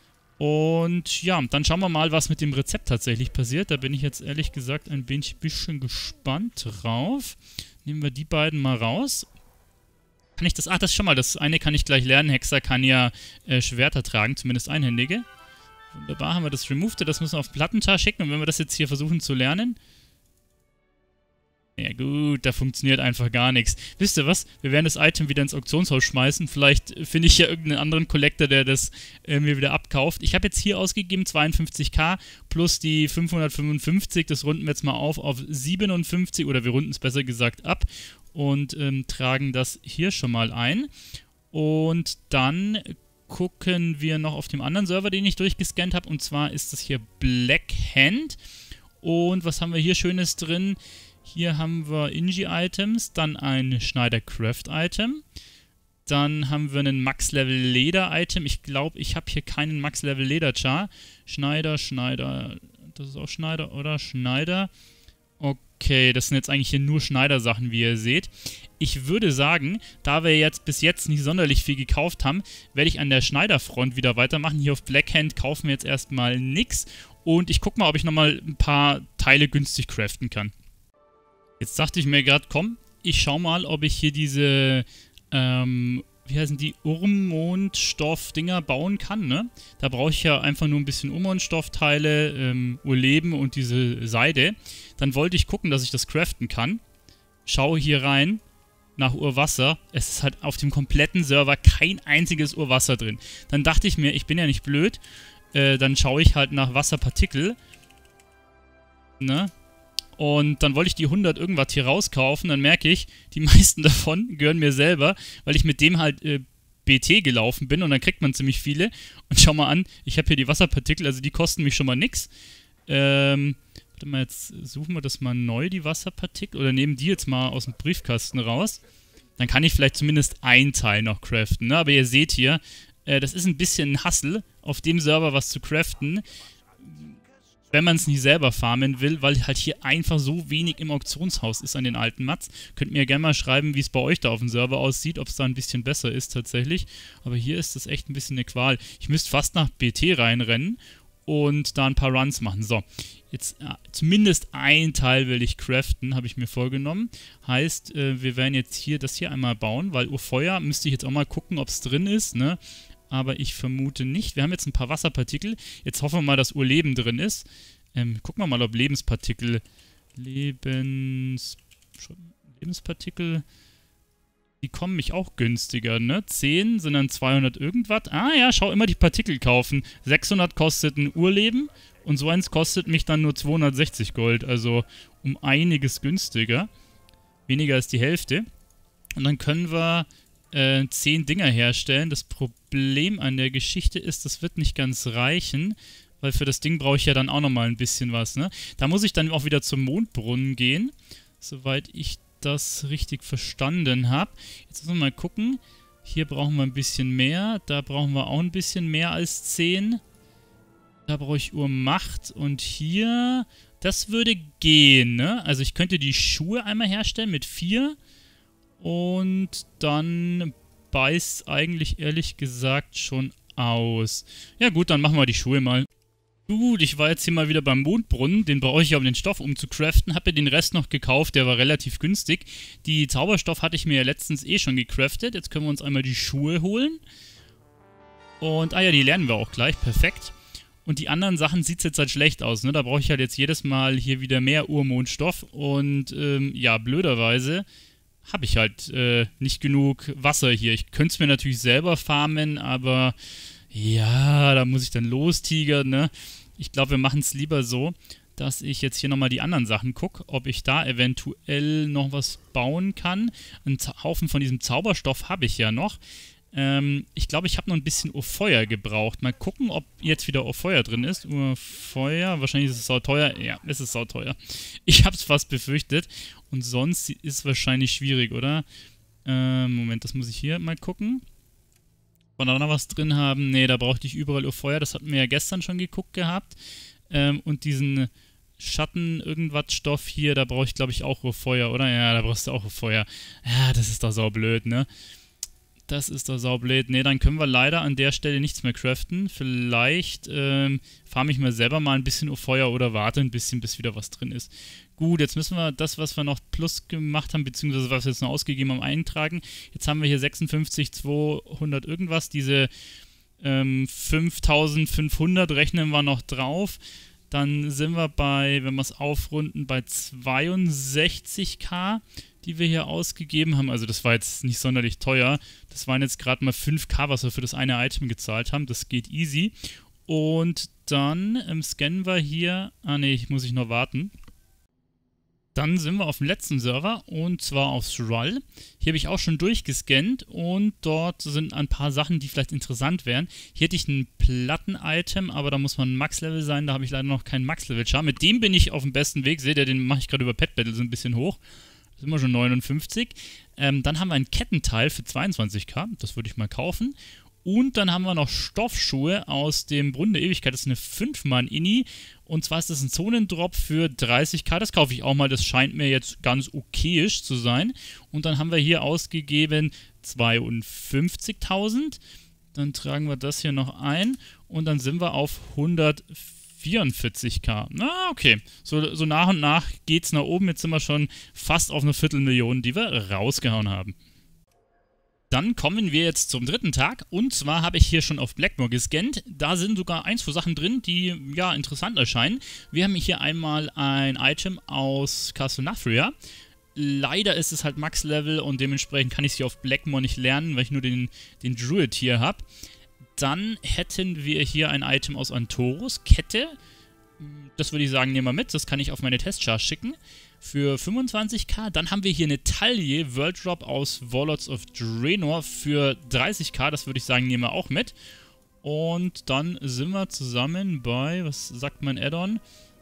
Und ja, dann schauen wir mal, was mit dem Rezept tatsächlich passiert. Da bin ich jetzt ehrlich gesagt ein bisschen gespannt drauf. Nehmen wir die beiden mal raus. Kann ich das? Das ist schon mal, das eine kann ich gleich lernen. Hexer kann ja Schwerter tragen, zumindest einhändige. Wunderbar, haben wir das Removed. Das müssen wir auf Plattenchar schicken. Und wenn wir das jetzt hier versuchen zu lernen... Ja gut, da funktioniert einfach gar nichts. Wisst ihr was? Wir werden das Item wieder ins Auktionshaus schmeißen. Vielleicht finde ich ja irgendeinen anderen Collector, der das mir wieder abkauft. Ich habe jetzt hier ausgegeben 52.000 plus die 555. Das runden wir jetzt mal auf 57 oder wir runden es besser gesagt ab und tragen das hier schon mal ein. Und dann gucken wir noch auf dem anderen Server, den ich durchgescannt habe. Und zwar ist das hier Black Hand. Und was haben wir hier Schönes drin? Hier haben wir Inji-Items, dann ein Schneider-Craft-Item. Dann haben wir einen Max-Level-Leder-Item. Ich glaube, ich habe hier keinen Max-Level-Leder-Char. Schneider, das ist auch Schneider, oder? Schneider. Okay, das sind jetzt eigentlich hier nur Schneider-Sachen, wie ihr seht. Ich würde sagen, da wir jetzt bis jetzt nicht sonderlich viel gekauft haben, werde ich an der Schneiderfront wieder weitermachen. Hier auf Blackhand kaufen wir jetzt erstmal nichts. Und ich gucke mal, ob ich nochmal ein paar Teile günstig craften kann. Jetzt dachte ich mir gerade, komm, ich schau mal, ob ich hier diese, wie heißen die, Urmondstoff-Dinger bauen kann, ne? Da brauche ich ja einfach nur ein bisschen Urmondstoffteile, Urleben und diese Seide. Dann wollte ich gucken, dass ich das craften kann. Schaue hier rein nach Urwasser. Es ist halt auf dem kompletten Server kein einziges Urwasser drin. Dann dachte ich mir, ich bin ja nicht blöd, dann schaue ich halt nach Wasserpartikel, ne? Und dann wollte ich die 100 irgendwas hier rauskaufen, dann merke ich, die meisten davon gehören mir selber, weil ich mit dem halt BT gelaufen bin und dann kriegt man ziemlich viele. Und schau mal an, ich habe hier die Wasserpartikel, also die kosten mich schon mal nix. Warte mal, jetzt suchen wir das mal neu, die Wasserpartikel, oder nehmen die jetzt mal aus dem Briefkasten raus. Dann kann ich vielleicht zumindest ein Teil noch craften, ne? Aber ihr seht hier, das ist ein bisschen ein Hustle, auf dem Server was zu craften, wenn man es nicht selber farmen will, weil halt hier einfach so wenig im Auktionshaus ist an den alten Mats. Könnt mir ja gerne mal schreiben, wie es bei euch da auf dem Server aussieht, ob es da ein bisschen besser ist tatsächlich. Aber hier ist das echt ein bisschen eine Qual. Ich müsste fast nach BT reinrennen und da ein paar Runs machen. So, jetzt zumindest ein Teil will ich craften, habe ich mir vorgenommen. Heißt, wir werden jetzt hier das hier einmal bauen, weil Urfeuer müsste ich jetzt auch mal gucken, ob es drin ist, ne? Aber ich vermute nicht. Wir haben jetzt ein paar Wasserpartikel. Jetzt hoffen wir mal, dass Urleben drin ist. Gucken wir mal, ob Lebenspartikel... Lebenspartikel... Die kommen mich auch günstiger, ne? 10 sind dann 200 irgendwas. Ah ja, schau, immer die Partikel kaufen. 600 kostet ein Urleben und so eins kostet mich dann nur 260 Gold. Also um einiges günstiger. Weniger als die Hälfte. Und dann können wir 10 Dinger herstellen. Das Problem an der Geschichte ist, das wird nicht ganz reichen, weil für das Ding brauche ich ja dann auch nochmal ein bisschen was, ne? Da muss ich dann auch wieder zum Mondbrunnen gehen, soweit ich das richtig verstanden habe. Jetzt müssen wir mal gucken. Hier brauchen wir ein bisschen mehr. Da brauchen wir auch ein bisschen mehr als 10. Da brauche ich Urmacht. Und hier, das würde gehen, ne? Also ich könnte die Schuhe einmal herstellen mit 4. Und dann beißt eigentlich ehrlich gesagt schon aus. Ja gut, dann machen wir die Schuhe mal. Gut, ich war jetzt hier mal wieder beim Mondbrunnen, den brauche ich ja, um den Stoff umzucraften, habe ja den Rest noch gekauft, der war relativ günstig. Die Zauberstoff hatte ich mir ja letztens eh schon gecraftet, jetzt können wir uns einmal die Schuhe holen. Und, ah ja, die lernen wir auch gleich, perfekt. Und die anderen Sachen sieht es jetzt halt schlecht aus, ne, da brauche ich halt jetzt jedes Mal hier wieder mehr Urmondstoff und, ja, blöderweise habe ich halt nicht genug Wasser hier. Ich könnte es mir natürlich selber farmen, aber ja, da muss ich dann lostigern, ne? Ich glaube, wir machen es lieber so, dass ich jetzt hier nochmal die anderen Sachen gucke, ob ich da eventuell noch was bauen kann. Einen Haufen von diesem Zauberstoff habe ich ja noch. Ich glaube, ich habe noch ein bisschen Urfeuer gebraucht. Mal gucken, ob jetzt wieder Urfeuer drin ist. Urfeuer, wahrscheinlich ist es sauteuer. Ja, es ist sauteuer. Ich habe es fast befürchtet. Und sonst ist es wahrscheinlich schwierig, oder? Moment, das muss ich hier mal gucken. Ob wir da noch was drin haben? Ne, da brauchte ich überall Urfeuer. Das hatten wir ja gestern schon geguckt gehabt. Und diesen Schatten-Irgendwas-Stoff hier, da brauche ich, glaube ich, auch Urfeuer, oder? Ja, da brauchst du auch Urfeuer. Ja, das ist doch saublöd, ne? Das ist doch saublöd. Ne, dann können wir leider an der Stelle nichts mehr craften. Vielleicht farme ich mir selber mal ein bisschen Urfeuer oder warte ein bisschen, bis wieder was drin ist. Gut, jetzt müssen wir das, was wir noch plus gemacht haben, beziehungsweise was wir jetzt noch ausgegeben haben, eintragen. Jetzt haben wir hier 56.200 irgendwas. Diese 5.500 rechnen wir noch drauf. Dann sind wir bei, wenn wir es aufrunden, bei 62k, die wir hier ausgegeben haben. Also das war jetzt nicht sonderlich teuer. Das waren jetzt gerade mal 5k, was wir für das eine Item gezahlt haben. Das geht easy. Und dann scannen wir hier... Ah ne, muss ich noch warten. Dann sind wir auf dem letzten Server und zwar auf Thrall. Hier habe ich auch schon durchgescannt und dort sind ein paar Sachen, die vielleicht interessant wären. Hier hätte ich ein Platten-Item, aber da muss man Max-Level sein, da habe ich leider noch keinen Max-Level-Char. Mit dem bin ich auf dem besten Weg, seht ihr, den mache ich gerade über Pet Battle so ein bisschen hoch. Da sind wir schon 59. Dann haben wir ein Kettenteil für 22k, das würde ich mal kaufen. Und dann haben wir noch Stoffschuhe aus dem Brunnen der Ewigkeit. Das ist eine 5-Mann-Inni. Und zwar ist das ein Zonendrop für 30k. Das kaufe ich auch mal. Das scheint mir jetzt ganz okayisch zu sein. Und dann haben wir hier ausgegeben 52.000. Dann tragen wir das hier noch ein. Und dann sind wir auf 144k. Na, okay. So nach und nach geht es nach oben. Jetzt sind wir schon fast auf eine Viertelmillion, die wir rausgehauen haben. Dann kommen wir jetzt zum dritten Tag und zwar habe ich hier schon auf Blackmoor gescannt. Da sind sogar ein, zwei Sachen drin, die ja interessant erscheinen. Wir haben hier einmal ein Item aus Castle Nathria. Leider ist es halt Max-Level und dementsprechend kann ich es hier auf Blackmoor nicht lernen, weil ich nur den Druid hier habe. Dann hätten wir hier ein Item aus Antorus, Kette. Das würde ich sagen, nehmen wir mit. Das kann ich auf meine Testchar schicken. Für 25k. Dann haben wir hier eine Taille World Drop aus Warlords of Draenor für 30k. Das würde ich sagen, nehmen wir auch mit. Und dann sind wir zusammen bei, was sagt mein Add-on?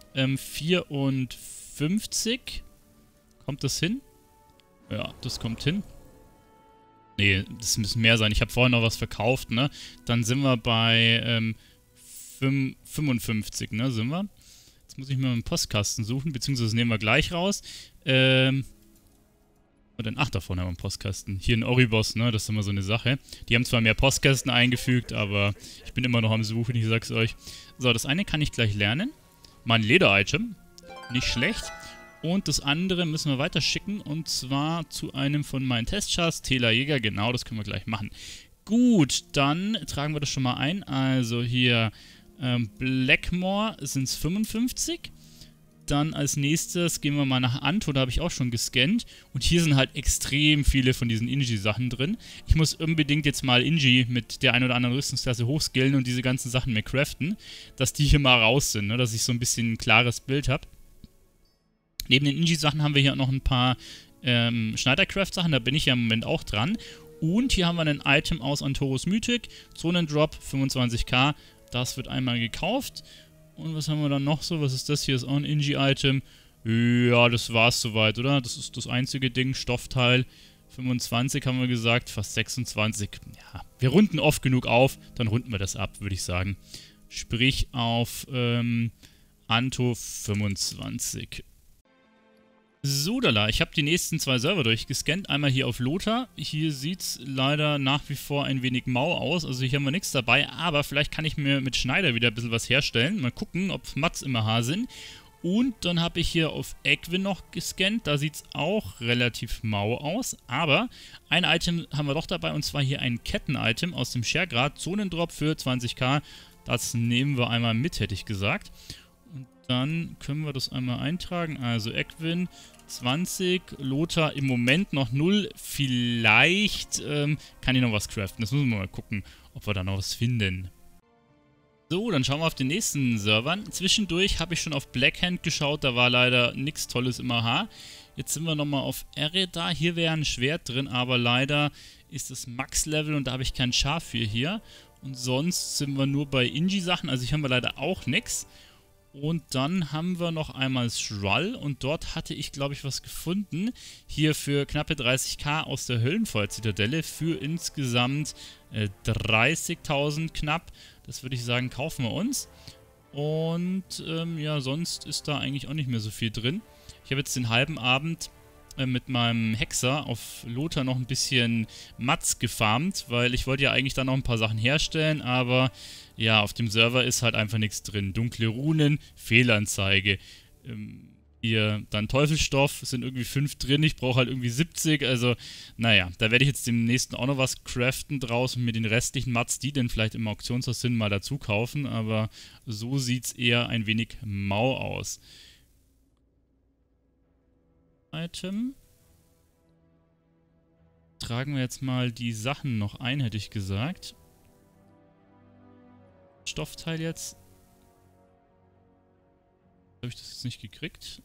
54. Kommt das hin? Ja, das kommt hin. Nee, das müssen mehr sein. Ich habe vorhin noch was verkauft, ne? Dann sind wir bei 55, ne? Sind wir? Jetzt muss ich mir einen Postkasten suchen, beziehungsweise nehmen wir gleich raus. Ach, da vorne haben wir einen Postkasten. Hier in Oribos, ne, das ist immer so eine Sache. Die haben zwar mehr Postkästen eingefügt, aber ich bin immer noch am Suchen, ich sag's euch. So, das eine kann ich gleich lernen. Mein Leder-Item. Nicht schlecht. Und das andere müssen wir weiter schicken, und zwar zu einem von meinen Testchars, Tela Jäger, genau, das können wir gleich machen. Gut, dann tragen wir das schon mal ein. Also hier... Blackmoor sind es 55. dann als nächstes gehen wir mal nach Anto, da habe ich auch schon gescannt. Und hier sind halt extrem viele von diesen Inji-Sachen drin. Ich muss unbedingt jetzt mal Inji mit der ein oder anderen Rüstungsklasse hochskillen und diese ganzen Sachen mehr craften, dass die hier mal raus sind, ne? Dass ich so ein bisschen ein klares Bild habe. Neben den Inji-Sachen haben wir hier auch noch ein paar Schneidercraft-Sachen, da bin ich ja im Moment auch dran. Und hier haben wir ein Item aus Antorus Mythic, Zonendrop, 25k, das wird einmal gekauft. Und was haben wir dann noch so? Was ist das hier? Ist auch ein Inji-Item. Ja, das war's soweit, oder? Das ist das einzige Ding. Stoffteil 25 haben wir gesagt, fast 26. Ja, wir runden oft genug auf, dann runden wir das ab, würde ich sagen. Sprich auf Anto 25. Sodala, ich habe die nächsten 2 Server durchgescannt. Einmal hier auf Lothar. Hier sieht es leider nach wie vor ein wenig mau aus. Also hier haben wir nichts dabei. Aber vielleicht kann ich mir mit Schneider wieder ein bisschen was herstellen. Mal gucken, ob Mats im AH sind. Und dann habe ich hier auf Equin noch gescannt. Da sieht es auch relativ mau aus. Aber ein Item haben wir doch dabei. Und zwar hier ein Ketten-Item aus dem Schergrad. Zonendrop für 20k. Das nehmen wir einmal mit, hätte ich gesagt. Und dann können wir das einmal eintragen. Also Equin 20, Lothar im Moment noch 0. Vielleicht kann ich noch was craften. Das müssen wir mal gucken, ob wir da noch was finden. So, dann schauen wir auf den nächsten Servern. Zwischendurch habe ich schon auf Blackhand geschaut. Da war leider nichts Tolles im AH. Jetzt sind wir nochmal auf Ereda. Hier wäre ein Schwert drin, aber leider ist das Max-Level und da habe ich kein Schaf für hier. Und sonst sind wir nur bei Inji-Sachen. Also hier haben wir leider auch nichts. Und dann haben wir noch einmal Shrull und dort hatte ich, glaube ich, was gefunden. Hier für knappe 30k aus der Höllenfeuer-Zitadelle für insgesamt 30.000 knapp. Das würde ich sagen, kaufen wir uns. Und ja, sonst ist da eigentlich auch nicht mehr so viel drin. Ich habe jetzt den halben Abend mit meinem Hexer auf Lothar noch ein bisschen Mats gefarmt, weil ich wollte ja eigentlich da noch ein paar Sachen herstellen, aber ja, auf dem Server ist halt einfach nichts drin. Dunkle Runen, Fehlanzeige. Hier dann Teufelsstoff, sind irgendwie 5 drin, ich brauche halt irgendwie 70, also naja, da werde ich jetzt demnächst auch noch was craften draus und mir den restlichen Mats, die denn vielleicht im Auktionshaus sind, mal dazu kaufen, aber so sieht es eher ein wenig mau aus. Item. Tragen wir jetzt mal die Sachen noch ein, hätte ich gesagt. Stoffteil jetzt. Habe ich das jetzt nicht gekriegt?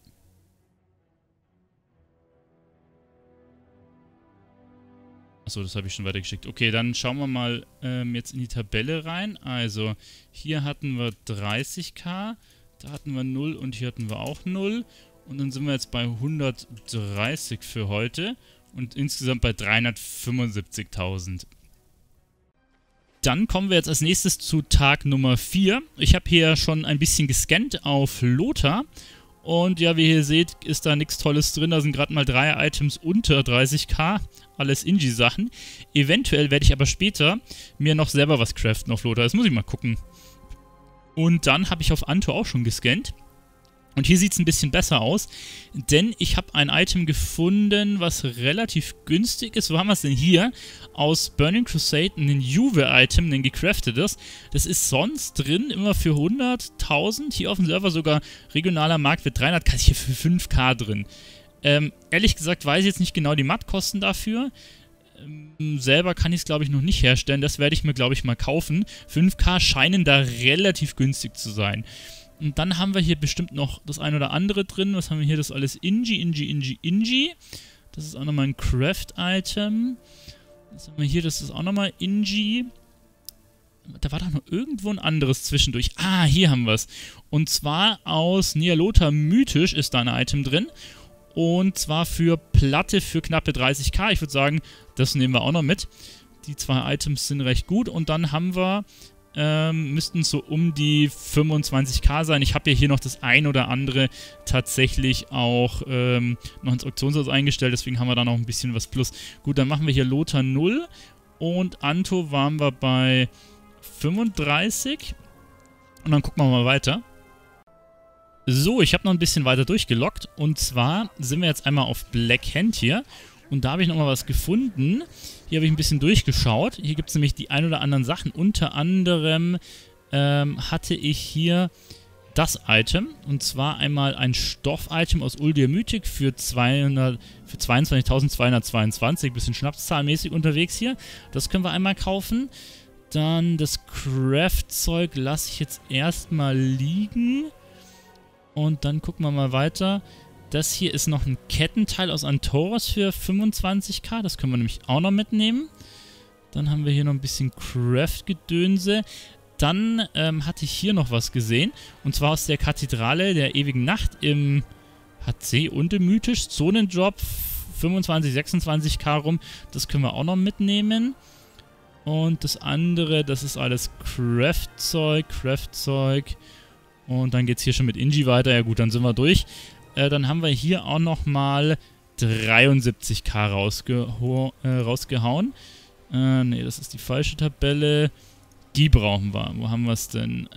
Achso, das habe ich schon weitergeschickt. Okay, dann schauen wir mal jetzt in die Tabelle rein. Also, hier hatten wir 30k, da hatten wir 0 und hier hatten wir auch 0. Und dann sind wir jetzt bei 130 für heute und insgesamt bei 375.000. Dann kommen wir jetzt als nächstes zu Tag Nummer 4. Ich habe hier schon ein bisschen gescannt auf Lothar. Und ja, wie ihr hier seht, ist da nichts Tolles drin. Da sind gerade mal 3 Items unter 30k. Alles Inji-Sachen. Eventuell werde ich aber später mir noch selber was craften auf Lothar. Das muss ich mal gucken. Und dann habe ich auf Anto auch schon gescannt. Und hier sieht es ein bisschen besser aus, denn ich habe ein Item gefunden, was relativ günstig ist. Wo haben wir es denn hier? Aus Burning Crusade, ein Juve-Item, ein gecraftetes. Das ist sonst drin immer für 100.000. Hier auf dem Server sogar regionaler Marktwert 300, ist hier für 5k drin. Ehrlich gesagt weiß ich jetzt nicht genau die Mattkosten dafür. Selber kann ich es, glaube ich, noch nicht herstellen. Das werde ich mir, glaube ich, mal kaufen. 5k scheinen da relativ günstig zu sein. Und dann haben wir hier bestimmt noch das ein oder andere drin. Was haben wir hier? Das ist alles Inji. Das ist auch nochmal ein Craft-Item. Was haben wir hier? Das ist auch nochmal Inji. Da war doch noch irgendwo ein anderes zwischendurch. Ah, hier haben wir es. Und zwar aus Nyalotha Mythisch ist da ein Item drin. Und zwar für Platte für knappe 30k. Ich würde sagen, das nehmen wir auch noch mit. Die 2 Items sind recht gut. Und dann haben wir... müssten so um die 25k sein. Ich habe ja hier noch das ein oder andere tatsächlich auch noch ins Auktionshaus eingestellt, deswegen haben wir da noch ein bisschen was plus. Gut, dann machen wir hier Lothar 0 und Anto waren wir bei 35 und dann gucken wir mal weiter. So, ich habe noch ein bisschen weiter durchgeloggt und zwar sind wir jetzt einmal auf Blackhand hier. Und da habe ich nochmal was gefunden. Hier habe ich ein bisschen durchgeschaut. Hier gibt es nämlich die ein oder anderen Sachen. Unter anderem hatte ich hier das Item. Und zwar einmal ein Stoff-Item aus Uldir Mythic für 22.222. Bisschen schnapszahlmäßig unterwegs hier. Das können wir einmal kaufen. Dann das Craft-Zeug lasse ich jetzt erstmal liegen. Und dann gucken wir mal weiter. Das hier ist noch ein Kettenteil aus Antoros für 25k. Das können wir nämlich auch noch mitnehmen. Dann haben wir hier noch ein bisschen Craft-Gedönse. Dann hatte ich hier noch was gesehen. Und zwar aus der Kathedrale der ewigen Nacht im HC und im Mythisch. Zonendrop 25, 26k rum. Das können wir auch noch mitnehmen. Und das andere, das ist alles Craft-Zeug. Und dann geht es hier schon mit Inji weiter. Ja gut, dann sind wir durch. Dann haben wir hier auch nochmal 73k rausgehauen. Ne, das ist die falsche Tabelle. Die brauchen wir. Wo haben wir es denn?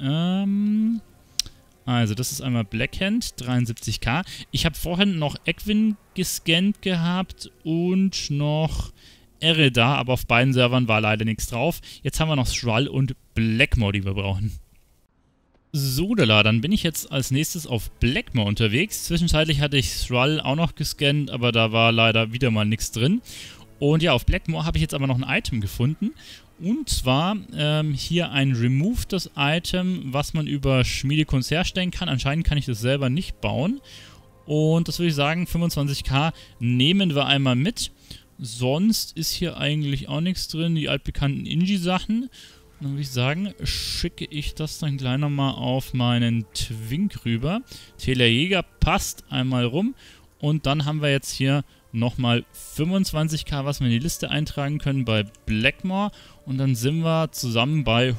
Also, das ist einmal Blackhand, 73k. Ich habe vorhin noch Equin gescannt gehabt und noch Ereda, aber auf beiden Servern war leider nichts drauf. Jetzt haben wir noch Thrall und Blackmore, die wir brauchen. So, dann bin ich jetzt als nächstes auf Blackmore unterwegs. Zwischenzeitlich hatte ich Thrall auch noch gescannt, aber da war leider wieder mal nichts drin. Und ja, auf Blackmore habe ich jetzt aber noch ein Item gefunden. Und zwar hier ein removedes Item, was man über Schmiedekunst herstellen kann. Anscheinend kann ich das selber nicht bauen. Und das würde ich sagen, 25k nehmen wir einmal mit. Sonst ist hier eigentlich auch nichts drin. Die altbekannten Inji-Sachen. Dann würde ich sagen, schicke ich das dann gleich nochmal auf meinen Twink rüber. Telejäger passt einmal rum. Und dann haben wir jetzt hier nochmal 25k, was wir in die Liste eintragen können bei Blackmore. Und dann sind wir zusammen bei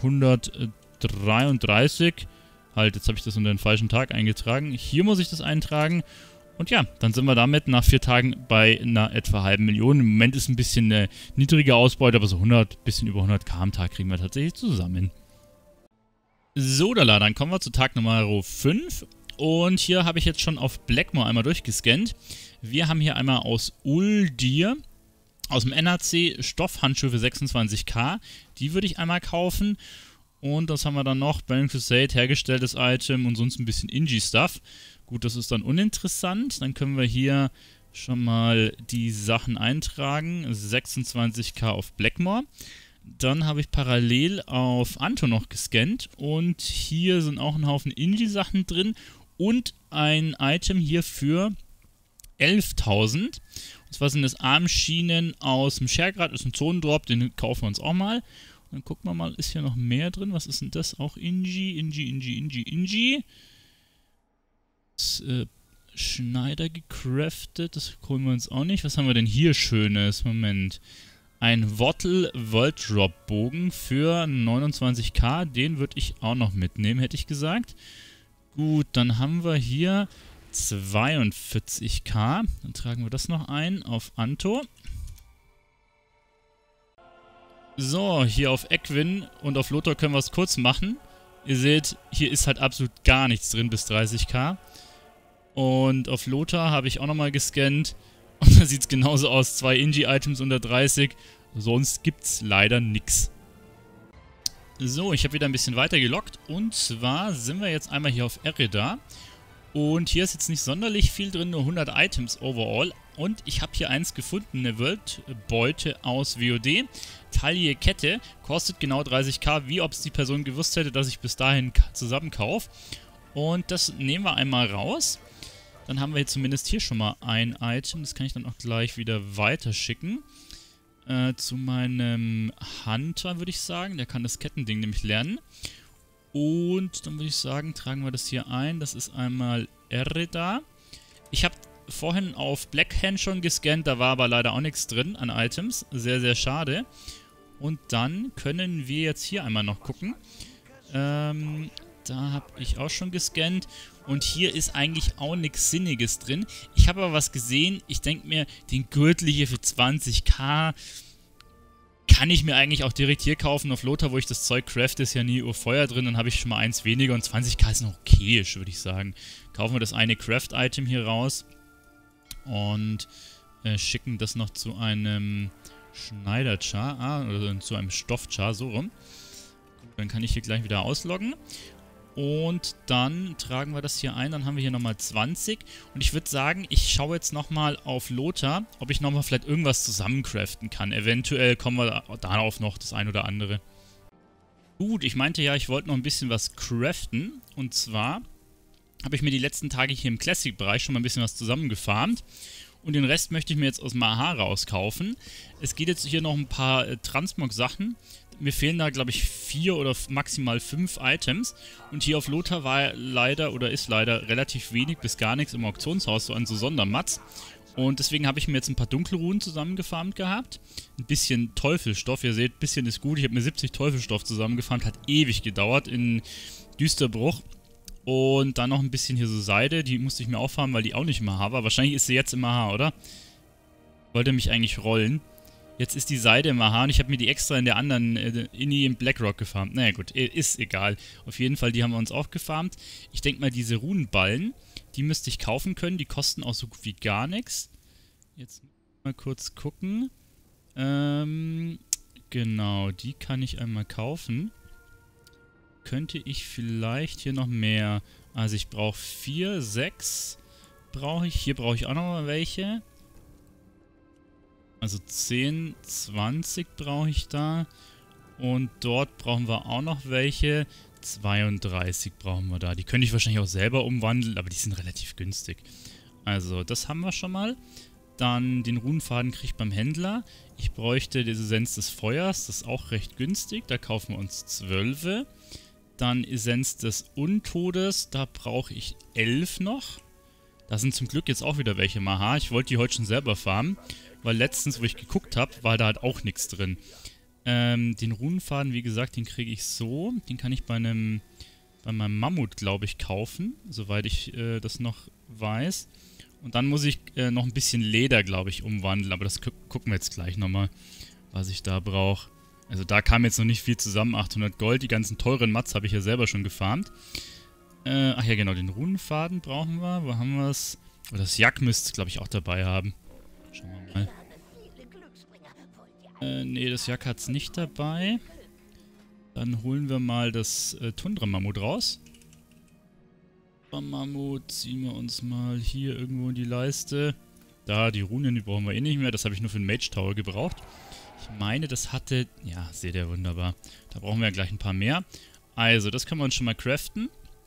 133. Halt, jetzt habe ich das unter den falschen Tag eingetragen. Hier muss ich das eintragen. Und ja, dann sind wir damit nach 4 Tagen bei einer etwa halben Million. Im Moment ist ein bisschen eine niedrige Ausbeute, aber so 100, bisschen über 100k am Tag kriegen wir tatsächlich zusammen. So, dann kommen wir zu Tag Nummer 5. Und hier habe ich jetzt schon auf Blackmore einmal durchgescannt. Wir haben hier einmal aus Uldir, aus dem NAC, Stoffhandschuhe für 26k. Die würde ich einmal kaufen. Und das haben wir dann noch, Burning Crusade, hergestelltes Item und sonst ein bisschen Inji-Stuff. Gut, das ist dann uninteressant. Dann können wir hier schon mal die Sachen eintragen. 26k auf Blackmore. Dann habe ich parallel auf Anto noch gescannt. Und hier sind auch ein Haufen Inji-Sachen drin. Und ein Item hier für 11.000. Und zwar sind das Armschienen aus dem Sharegrad. Das ist ein Zonendrop, den kaufen wir uns auch mal. Und dann gucken wir mal, ist hier noch mehr drin? Was ist denn das? Auch Inji. Schneider gecraftet. Das holen wir uns auch nicht. Was haben wir denn hier Schönes? Moment. Ein Wattle World Drop Bogen für 29k. Den würde ich auch noch mitnehmen, hätte ich gesagt. Gut, dann haben wir hier 42k. Dann tragen wir das noch ein auf Anto. So, hier auf Equin und auf Lothar können wir es kurz machen. Ihr seht, hier ist halt absolut gar nichts drin bis 30k. Und auf Lothar habe ich auch nochmal gescannt. Und da sieht es genauso aus. 2 Inji-Items unter 30. Sonst gibt es leider nichts. So, ich habe wieder ein bisschen weiter gelockt. Und zwar sind wir jetzt einmal hier auf Ereda. Und hier ist jetzt nicht sonderlich viel drin, nur 100 Items overall. Und ich habe hier eins gefunden, eine World-Beute aus WoD. Taille Kette, kostet genau 30k, wie ob es die Person gewusst hätte, dass ich bis dahin zusammenkaufe. Und das nehmen wir einmal raus. Dann haben wir jetzt zumindest hier schon mal ein Item. Das kann ich dann auch gleich wieder weiterschicken. Zu meinem Hunter, würde ich sagen. Der kann das Kettending nämlich lernen. Und dann würde ich sagen, tragen wir das hier ein. Das ist einmal Ereda. Ich habe vorhin auf Blackhand schon gescannt. Da war aber leider auch nichts drin an Items. Sehr, sehr schade. Und dann können wir jetzt hier einmal noch gucken. Da habe ich auch schon gescannt. Und hier ist eigentlich auch nichts Sinniges drin. Ich habe aber was gesehen. Ich denke mir, den Gürtel hier für 20k kann ich mir eigentlich auch direkt hier kaufen. Auf Lothar, wo ich das Zeug crafte, ist ja nie Feuer drin. Dann habe ich schon mal eins weniger. Und 20k ist noch okayisch, würde ich sagen. Kaufen wir das eine Craft-Item hier raus. Und schicken das noch zu einem Schneider-Char. Oder zu einem Stoff-Char, so rum. Gut, dann kann ich hier gleich wieder ausloggen. Und dann tragen wir das hier ein, dann haben wir hier nochmal 20. Und ich würde sagen, ich schaue jetzt nochmal auf Lothar, ob ich nochmal vielleicht irgendwas zusammencraften kann. Eventuell kommen wir darauf noch das ein oder andere. Gut, ich meinte ja, ich wollte noch ein bisschen was craften. Und zwar habe ich mir die letzten Tage hier im Classic-Bereich schon mal ein bisschen was zusammengefarmt. Und den Rest möchte ich mir jetzt aus dem AH rauskaufen. Es geht jetzt hier noch ein paar Transmog-Sachen. Mir fehlen da, glaube ich, 4 oder maximal 5 Items. Und hier auf Lothar war leider oder ist leider relativ wenig bis gar nichts im Auktionshaus, so an so Sondermats. Und deswegen habe ich mir jetzt ein paar Dunkelruhen zusammengefarmt gehabt. Ein bisschen Teufelstoff. Ihr seht, ein bisschen ist gut. Ich habe mir 70 Teufelstoff zusammengefarmt. Hat ewig gedauert in Düsterbruch. Und dann noch ein bisschen hier so Seide. Die musste ich mir auch farmen, weil die auch nicht im AH war. Wahrscheinlich ist sie jetzt im AH, oder? Wollte mich eigentlich rollen. Jetzt ist die Seide im AH und ich habe mir die extra in der anderen Inni im Blackrock gefarmt. Naja gut, ist egal. Auf jeden Fall, die haben wir uns auch gefarmt. Ich denke mal, diese Runenballen, die müsste ich kaufen können. Die kosten auch so gut wie gar nichts. Jetzt mal kurz gucken. Genau, die kann ich einmal kaufen. Könnte ich vielleicht hier noch mehr... Also ich brauche 4, 6 brauche ich. Hier brauche ich auch noch mal welche. Also 10, 20 brauche ich da. Und dort brauchen wir auch noch welche. 32 brauchen wir da. Die könnte ich wahrscheinlich auch selber umwandeln, aber die sind relativ günstig. Also das haben wir schon mal. Dann den Runenfaden kriege ich beim Händler. Ich bräuchte die Essenz des Feuers. Das ist auch recht günstig. Da kaufen wir uns 12. Dann Essenz des Untodes. Da brauche ich 11 noch. Da sind zum Glück jetzt auch wieder welche im AH. Ich wollte die heute schon selber farmen. Weil letztens, wo ich geguckt habe, war da halt auch nichts drin. Den Runenfaden, wie gesagt, den kriege ich so. Den kann ich bei meinem Mammut, glaube ich, kaufen. Soweit ich das noch weiß. Und dann muss ich noch ein bisschen Leder, glaube ich, umwandeln. Aber das gucken wir jetzt gleich nochmal, was ich da brauche. Also da kam jetzt noch nicht viel zusammen. 800 Gold. Die ganzen teuren Mats habe ich ja selber schon gefarmt. Ach ja, genau. Den Runenfaden brauchen wir. Wo haben wir es? Oh, das Jack müsste es, glaube ich, auch dabei haben. Schauen wir mal. Nee, das Jack hat es nicht dabei. Dann holen wir mal das Tundra-Mammut raus. Mammut ziehen wir uns mal hier irgendwo in die Leiste. Da, die Runen, die brauchen wir eh nicht mehr. Das habe ich nur für den Mage Tower gebraucht. Ich meine, das hatte... Ja, seht ihr, wunderbar. Da brauchen wir ja gleich ein paar mehr. Also, das können wir uns schon mal craften.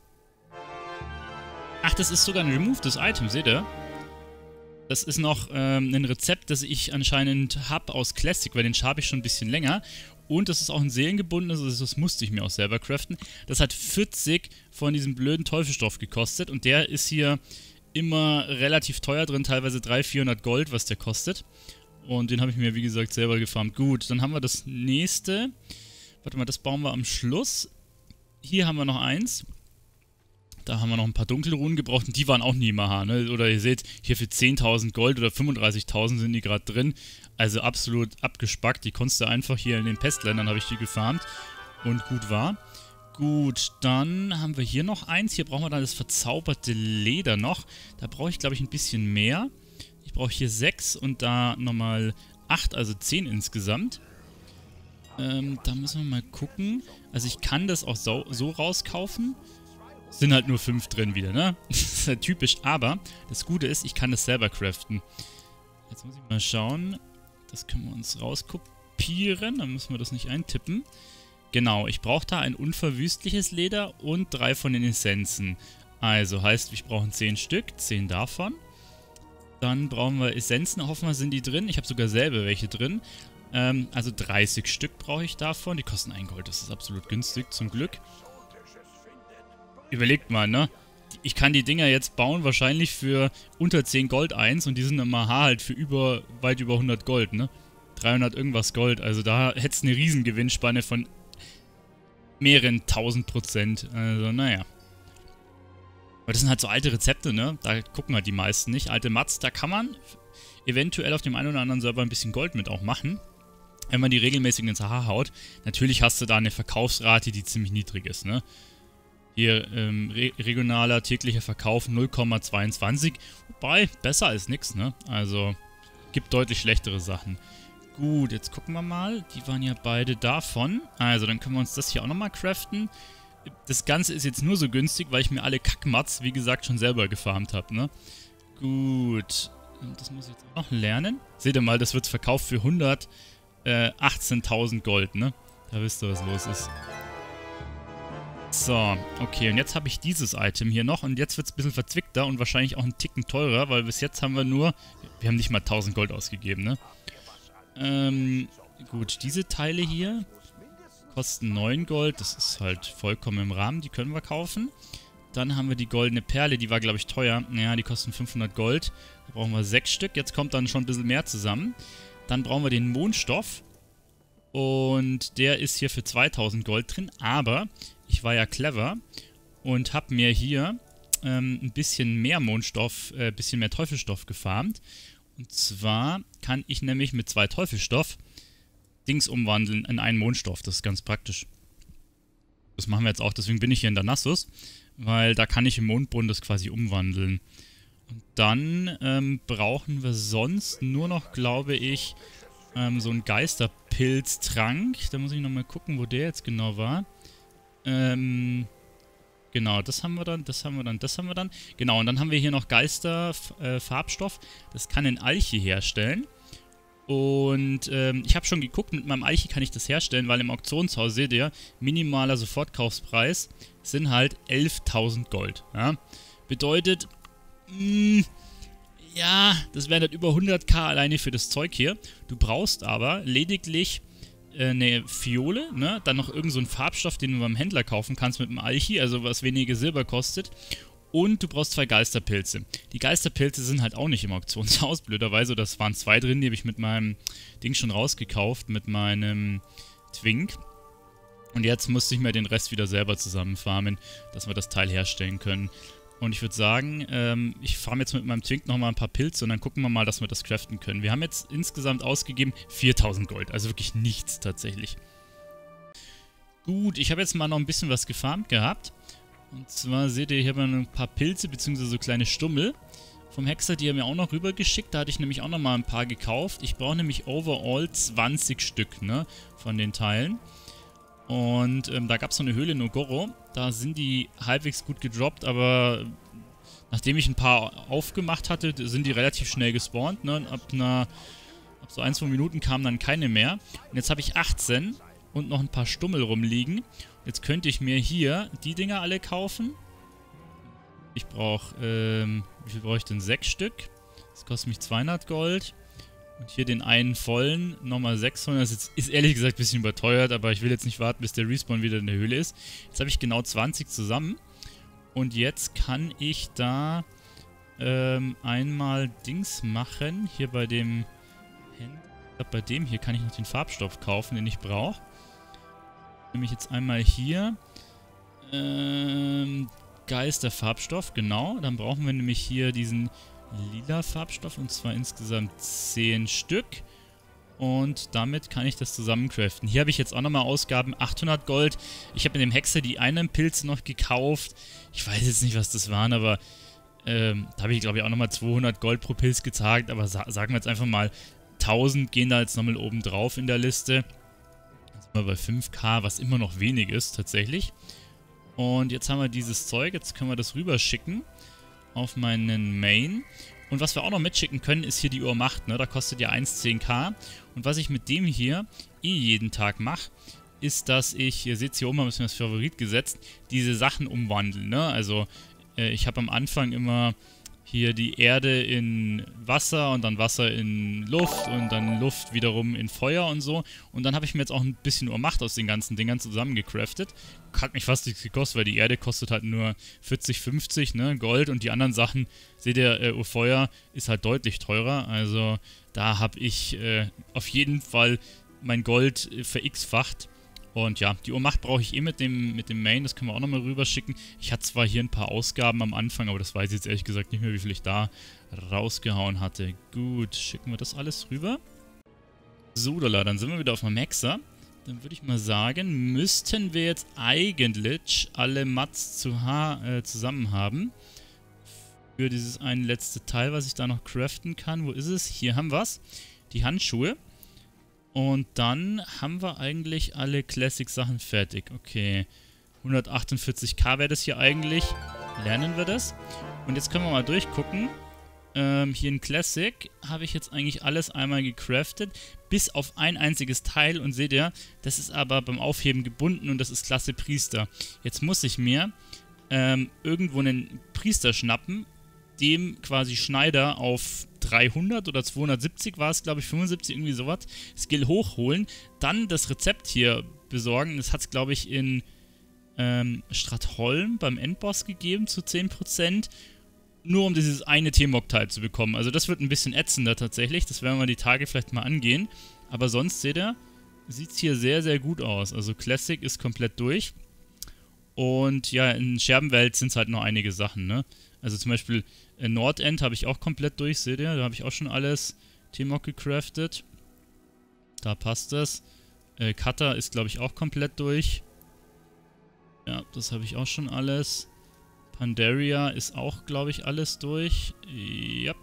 Ach, das ist sogar ein removedes Item, seht ihr? Das ist noch ein Rezept, das ich anscheinend habe aus Classic, weil den habe ich schon ein bisschen länger. Und das ist auch ein seelengebundenes, also das musste ich mir auch selber craften. Das hat 40 von diesem blöden Teufelstoff gekostet und der ist hier immer relativ teuer drin, teilweise 300, 400 Gold, was der kostet. Und den habe ich mir, wie gesagt, selber gefarmt. Gut, dann haben wir das nächste. Warte mal, das bauen wir am Schluss. Hier haben wir noch eins. Da haben wir noch ein paar Dunkelrunen gebraucht und die waren auch nie im AH, ne? Oder ihr seht, hier für 10.000 Gold oder 35.000 sind die gerade drin. Also absolut abgespackt. Die konntest du einfach hier in den Pestländern, habe ich die gefarmt. Und gut war. Gut, dann haben wir hier noch eins. Hier brauchen wir dann das verzauberte Leder noch. Da brauche ich, glaube ich, ein bisschen mehr. Ich brauche hier 6 und da nochmal 8, also 10 insgesamt. Da müssen wir mal gucken. Also ich kann das auch so rauskaufen. Sind halt nur 5 drin wieder, ne? Das ist halt typisch, aber das Gute ist, ich kann das selber craften. Jetzt muss ich mal schauen. Das können wir uns rauskopieren, dann müssen wir das nicht eintippen. Genau, ich brauche da ein unverwüstliches Leder und 3 von den Essenzen. Also heißt, wir brauchen 10 Stück, 10 davon. Dann brauchen wir Essenzen, hoffen wir, sind die drin. Ich habe sogar selber welche drin. Also 30 Stück brauche ich davon. Die kosten 1 Gold, das ist absolut günstig, zum Glück. Überlegt mal, ne? Ich kann die Dinger jetzt bauen, wahrscheinlich für unter 10 Gold 1 und die sind im AH halt für weit über 100 Gold, ne? 300 irgendwas Gold, also da hätte es eine riesen Gewinnspanne von mehreren 1000%. Also, naja. Aber das sind halt so alte Rezepte, ne? Da gucken halt die meisten nicht. Alte Mats, da kann man eventuell auf dem einen oder anderen Server ein bisschen Gold mit auch machen. Wenn man die regelmäßig ins AH haut. Natürlich hast du da eine Verkaufsrate, die ziemlich niedrig ist, ne? Hier regionaler täglicher Verkauf 0,22. Wobei, besser als nix, ne? Also, gibt deutlich schlechtere Sachen. Gut, jetzt gucken wir mal. Die waren ja beide davon. Also, dann können wir uns das hier auch nochmal craften. das Ganze ist jetzt nur so günstig, weil ich mir alle Kackmats, wie gesagt, schon selber gefarmt habe, ne? Gut. Das muss ich jetzt auch noch lernen. Seht ihr mal, das wird verkauft für 118.000 Gold, ne? Da wisst ihr, was los ist. So, okay, und jetzt habe ich dieses Item hier noch und jetzt wird es ein bisschen verzwickter und wahrscheinlich auch einen Ticken teurer, weil bis jetzt haben wir nur, wir haben nicht mal 1000 Gold ausgegeben, ne? Gut, diese Teile hier kosten 9 Gold, das ist halt vollkommen im Rahmen, die können wir kaufen. Dann haben wir die goldene Perle, die war, glaube ich, teuer. Naja, die kosten 500 Gold. Da brauchen wir 6 Stück. Jetzt kommt dann schon ein bisschen mehr zusammen. Dann brauchen wir den Mondstoff. Und der ist hier für 2000 Gold drin. Aber ich war ja clever und habe mir hier ein bisschen mehr Mondstoff, ein bisschen mehr Teufelstoff gefarmt. Und zwar kann ich nämlich mit 2 Teufelstoff Dings umwandeln in einen Mondstoff. Das ist ganz praktisch. Das machen wir jetzt auch. Deswegen bin ich hier in der Nasus. Weil da kann ich im Mondbrunnen das quasi umwandeln. Und dann brauchen wir sonst nur noch, glaube ich, so einen Geisterpilztrank. Da muss ich nochmal gucken, wo der jetzt genau war. Genau, das haben wir dann, das haben wir dann, das haben wir dann. Genau, und dann haben wir hier noch Geisterfarbstoff. Das kann ein Alchi herstellen. Und ich habe schon geguckt, mit meinem Eichi kann ich das herstellen, weil im Auktionshaus, seht ihr, minimaler Sofortkaufspreis sind halt 11.000 Gold. Ja? Bedeutet, ja, das wären halt über 100.000 alleine für das Zeug hier. Du brauchst aber lediglich eine Fiole, ne? Dann noch irgend so einen Farbstoff, den du beim Händler kaufen kannst mit dem Alchi, also was weniger Silber kostet. Und du brauchst 2 Geisterpilze. Die Geisterpilze sind halt auch nicht im Auktionshaus, blöderweise. Das waren 2 drin, die habe ich mit meinem Ding schon rausgekauft, mit meinem Twink. Und jetzt musste ich mir den Rest wieder selber zusammenfarmen, dass wir das Teil herstellen können. Und ich würde sagen, ich farme jetzt mit meinem Twink nochmal ein paar Pilze und dann gucken wir mal, dass wir das craften können. Wir haben jetzt insgesamt ausgegeben 4000 Gold, also wirklich nichts tatsächlich. Gut, ich habe jetzt mal noch ein bisschen was gefarmt gehabt. Und zwar seht ihr, hier haben wir ein paar Pilze bzw. so kleine Stummel vom Hexer, die haben mir auch noch rübergeschickt. Da hatte ich nämlich auch noch mal ein paar gekauft. Ich brauche nämlich overall 20 Stück, ne, von den Teilen. Und da gab es so eine Höhle in Ogoro. Da sind die halbwegs gut gedroppt, aber nachdem ich ein paar aufgemacht hatte, sind die relativ schnell gespawnt, ne. Ab so 1-2 Minuten kamen dann keine mehr. Und jetzt habe ich 18 und noch ein paar Stummel rumliegen. Jetzt könnte ich mir hier die Dinger alle kaufen. Ich brauche, wie viel brauche ich denn? 6 Stück. Das kostet mich 200 Gold. Und hier den einen vollen, nochmal 600. Das ist ehrlich gesagt ein bisschen überteuert, aber ich will jetzt nicht warten, bis der Respawn wieder in der Höhle ist. Jetzt habe ich genau 20 zusammen. Und jetzt kann ich da einmal Dings machen. Hier bei dem Händler. Ich glaube, bei dem hier kann ich noch den Farbstoff kaufen, den ich brauche. Nämlich jetzt einmal hier Geisterfarbstoff, genau. Dann brauchen wir nämlich hier diesen lila Farbstoff und zwar insgesamt 10 Stück. Und damit kann ich das zusammencraften. Hier habe ich jetzt auch nochmal Ausgaben, 800 Gold. Ich habe mit dem Hexer die einen Pilze noch gekauft. Ich weiß jetzt nicht, was das waren, aber da habe ich, glaube ich, auch nochmal 200 Gold pro Pilz gezahlt. Aber sagen wir jetzt einfach mal, 1000 gehen da jetzt nochmal oben drauf in der Liste. Bei 5k, was immer noch wenig ist tatsächlich. Und jetzt haben wir dieses Zeug, jetzt können wir das rüberschicken auf meinen Main. Und was wir auch noch mitschicken können, ist hier die Uhrmacht, ne? Da kostet ja 1,10k. Und was ich mit dem hier jeden Tag mache, ist, dass ich, ihr seht hier oben, habe ich mir das Favorit gesetzt, diese Sachen umwandeln, ne? Also ich habe am Anfang immer hier die Erde in Wasser und dann Wasser in Luft und dann Luft wiederum in Feuer und so. Und dann habe ich mir jetzt auch ein bisschen Uhrmacht aus den ganzen Dingern zusammengecraftet. Hat mich fast nichts gekostet, weil die Erde kostet halt nur 40, 50, ne, Gold und die anderen Sachen, seht ihr, Feuer ist halt deutlich teurer. Also da habe ich auf jeden Fall mein Gold ver-x-facht. Und ja, die Uhrmacht brauche ich eh mit dem Main, das können wir auch nochmal rüberschicken. Ich hatte zwar hier ein paar Ausgaben am Anfang, aber das weiß ich jetzt ehrlich gesagt nicht mehr, wie viel ich da rausgehauen hatte. Gut, schicken wir das alles rüber. So, dann sind wir wieder auf meinem Hexer. Dann würde ich mal sagen, müssten wir jetzt eigentlich alle Mats zusammen haben. Für dieses eine letzte Teil, was ich da noch craften kann. Wo ist es? Hier haben wir es. Die Handschuhe. Und dann haben wir eigentlich alle Classic-Sachen fertig. Okay, 148k wäre das hier eigentlich. Lernen wir das. Und jetzt können wir mal durchgucken. Hier in Classic habe ich jetzt eigentlich alles einmal gecraftet, bis auf ein einziges Teil. Und seht ihr, das ist aber beim Aufheben gebunden und das ist Klasse Priester. Jetzt muss ich mir irgendwo einen Priester schnappen, dem quasi Schneider auf 300 oder 270 war es, glaube ich, 75, irgendwie sowas, Skill hochholen, dann das Rezept hier besorgen. Das hat es, glaube ich, in Stratholm beim Endboss gegeben zu 10%. Nur um dieses eine T-Mog-Teil zu bekommen. Also das wird ein bisschen ätzender tatsächlich. Das werden wir die Tage vielleicht mal angehen. Aber sonst, seht ihr, sieht es hier sehr, sehr gut aus. Also Classic ist komplett durch. Und ja, in Scherbenwelt sind es halt noch einige Sachen, ne? Also zum Beispiel Nordend habe ich auch komplett durch, seht ihr? Da habe ich auch schon alles T-Mog gecraftet. Da passt es. Cutter ist, glaube ich, auch komplett durch. Ja, das habe ich auch schon alles. Pandaria ist auch, glaube ich, alles durch. Yep.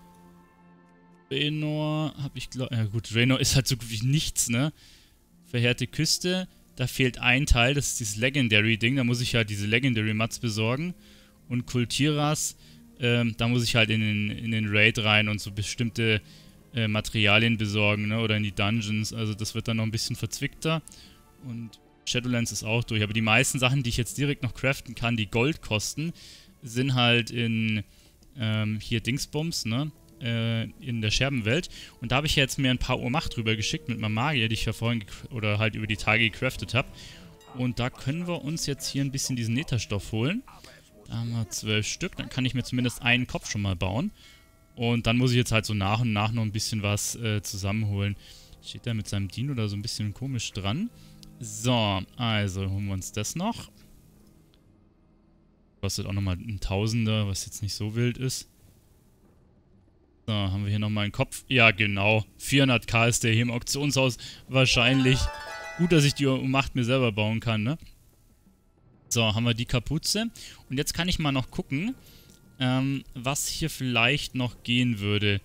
Raynor habe ich, glaube ich... Ja gut, Raynor ist halt so gut wie nichts, ne? Verheerte Küste, da fehlt ein Teil, das ist dieses Legendary-Ding. Da muss ich halt diese Legendary-Mats besorgen. Und Kultiras, da muss ich halt in den Raid rein und so bestimmte Materialien besorgen, ne? Oder in die Dungeons. Also das wird dann noch ein bisschen verzwickter. Und Shadowlands ist auch durch, aber die meisten Sachen, die ich jetzt direkt noch craften kann, die Gold kosten, sind halt in hier Dingsbums, ne, in der Scherbenwelt. Und da habe ich jetzt mir ein paar Macht drüber geschickt mit meinem Magier, die ich ja vorhin oder halt über die Tage gecraftet habe. Und da können wir uns jetzt hier ein bisschen diesen Netherstoff holen. Da haben wir 12 Stück, dann kann ich mir zumindest einen Kopf schon mal bauen. Und dann muss ich jetzt halt so nach und nach noch ein bisschen was zusammenholen. Steht da mit seinem Dino da so ein bisschen komisch dran. So, also holen wir uns das noch. Kostet auch nochmal ein Tausender, was jetzt nicht so wild ist. So, haben wir hier nochmal einen Kopf. Ja, genau. 400k ist der hier im Auktionshaus. Wahrscheinlich. Gut, dass ich die Macht mir selber bauen kann, ne? So, haben wir die Kapuze. Und jetzt kann ich mal noch gucken, was hier vielleicht noch gehen würde.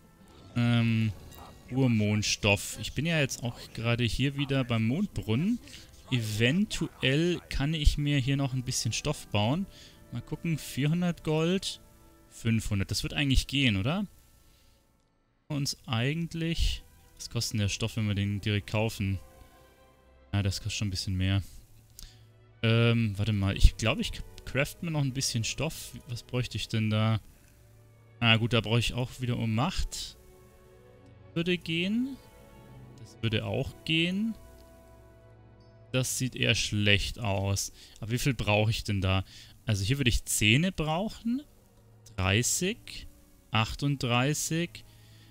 Urmondstoff. Ich bin ja jetzt auch gerade hier wieder beim Mondbrunnen. Eventuell kann ich mir hier noch ein bisschen Stoff bauen. Mal gucken, 400 Gold, 500. Das wird eigentlich gehen, oder? Uns eigentlich... Was kostet denn der Stoff, wenn wir den direkt kaufen? Ja, das kostet schon ein bisschen mehr. Warte mal. Ich glaube, ich craft mir noch ein bisschen Stoff. Was bräuchte ich denn da? Ah gut, da brauche ich auch wieder Macht. Würde gehen. Das würde auch gehen. Das sieht eher schlecht aus. Aber wie viel brauche ich denn da? Also hier würde ich 10 brauchen. 30. 38.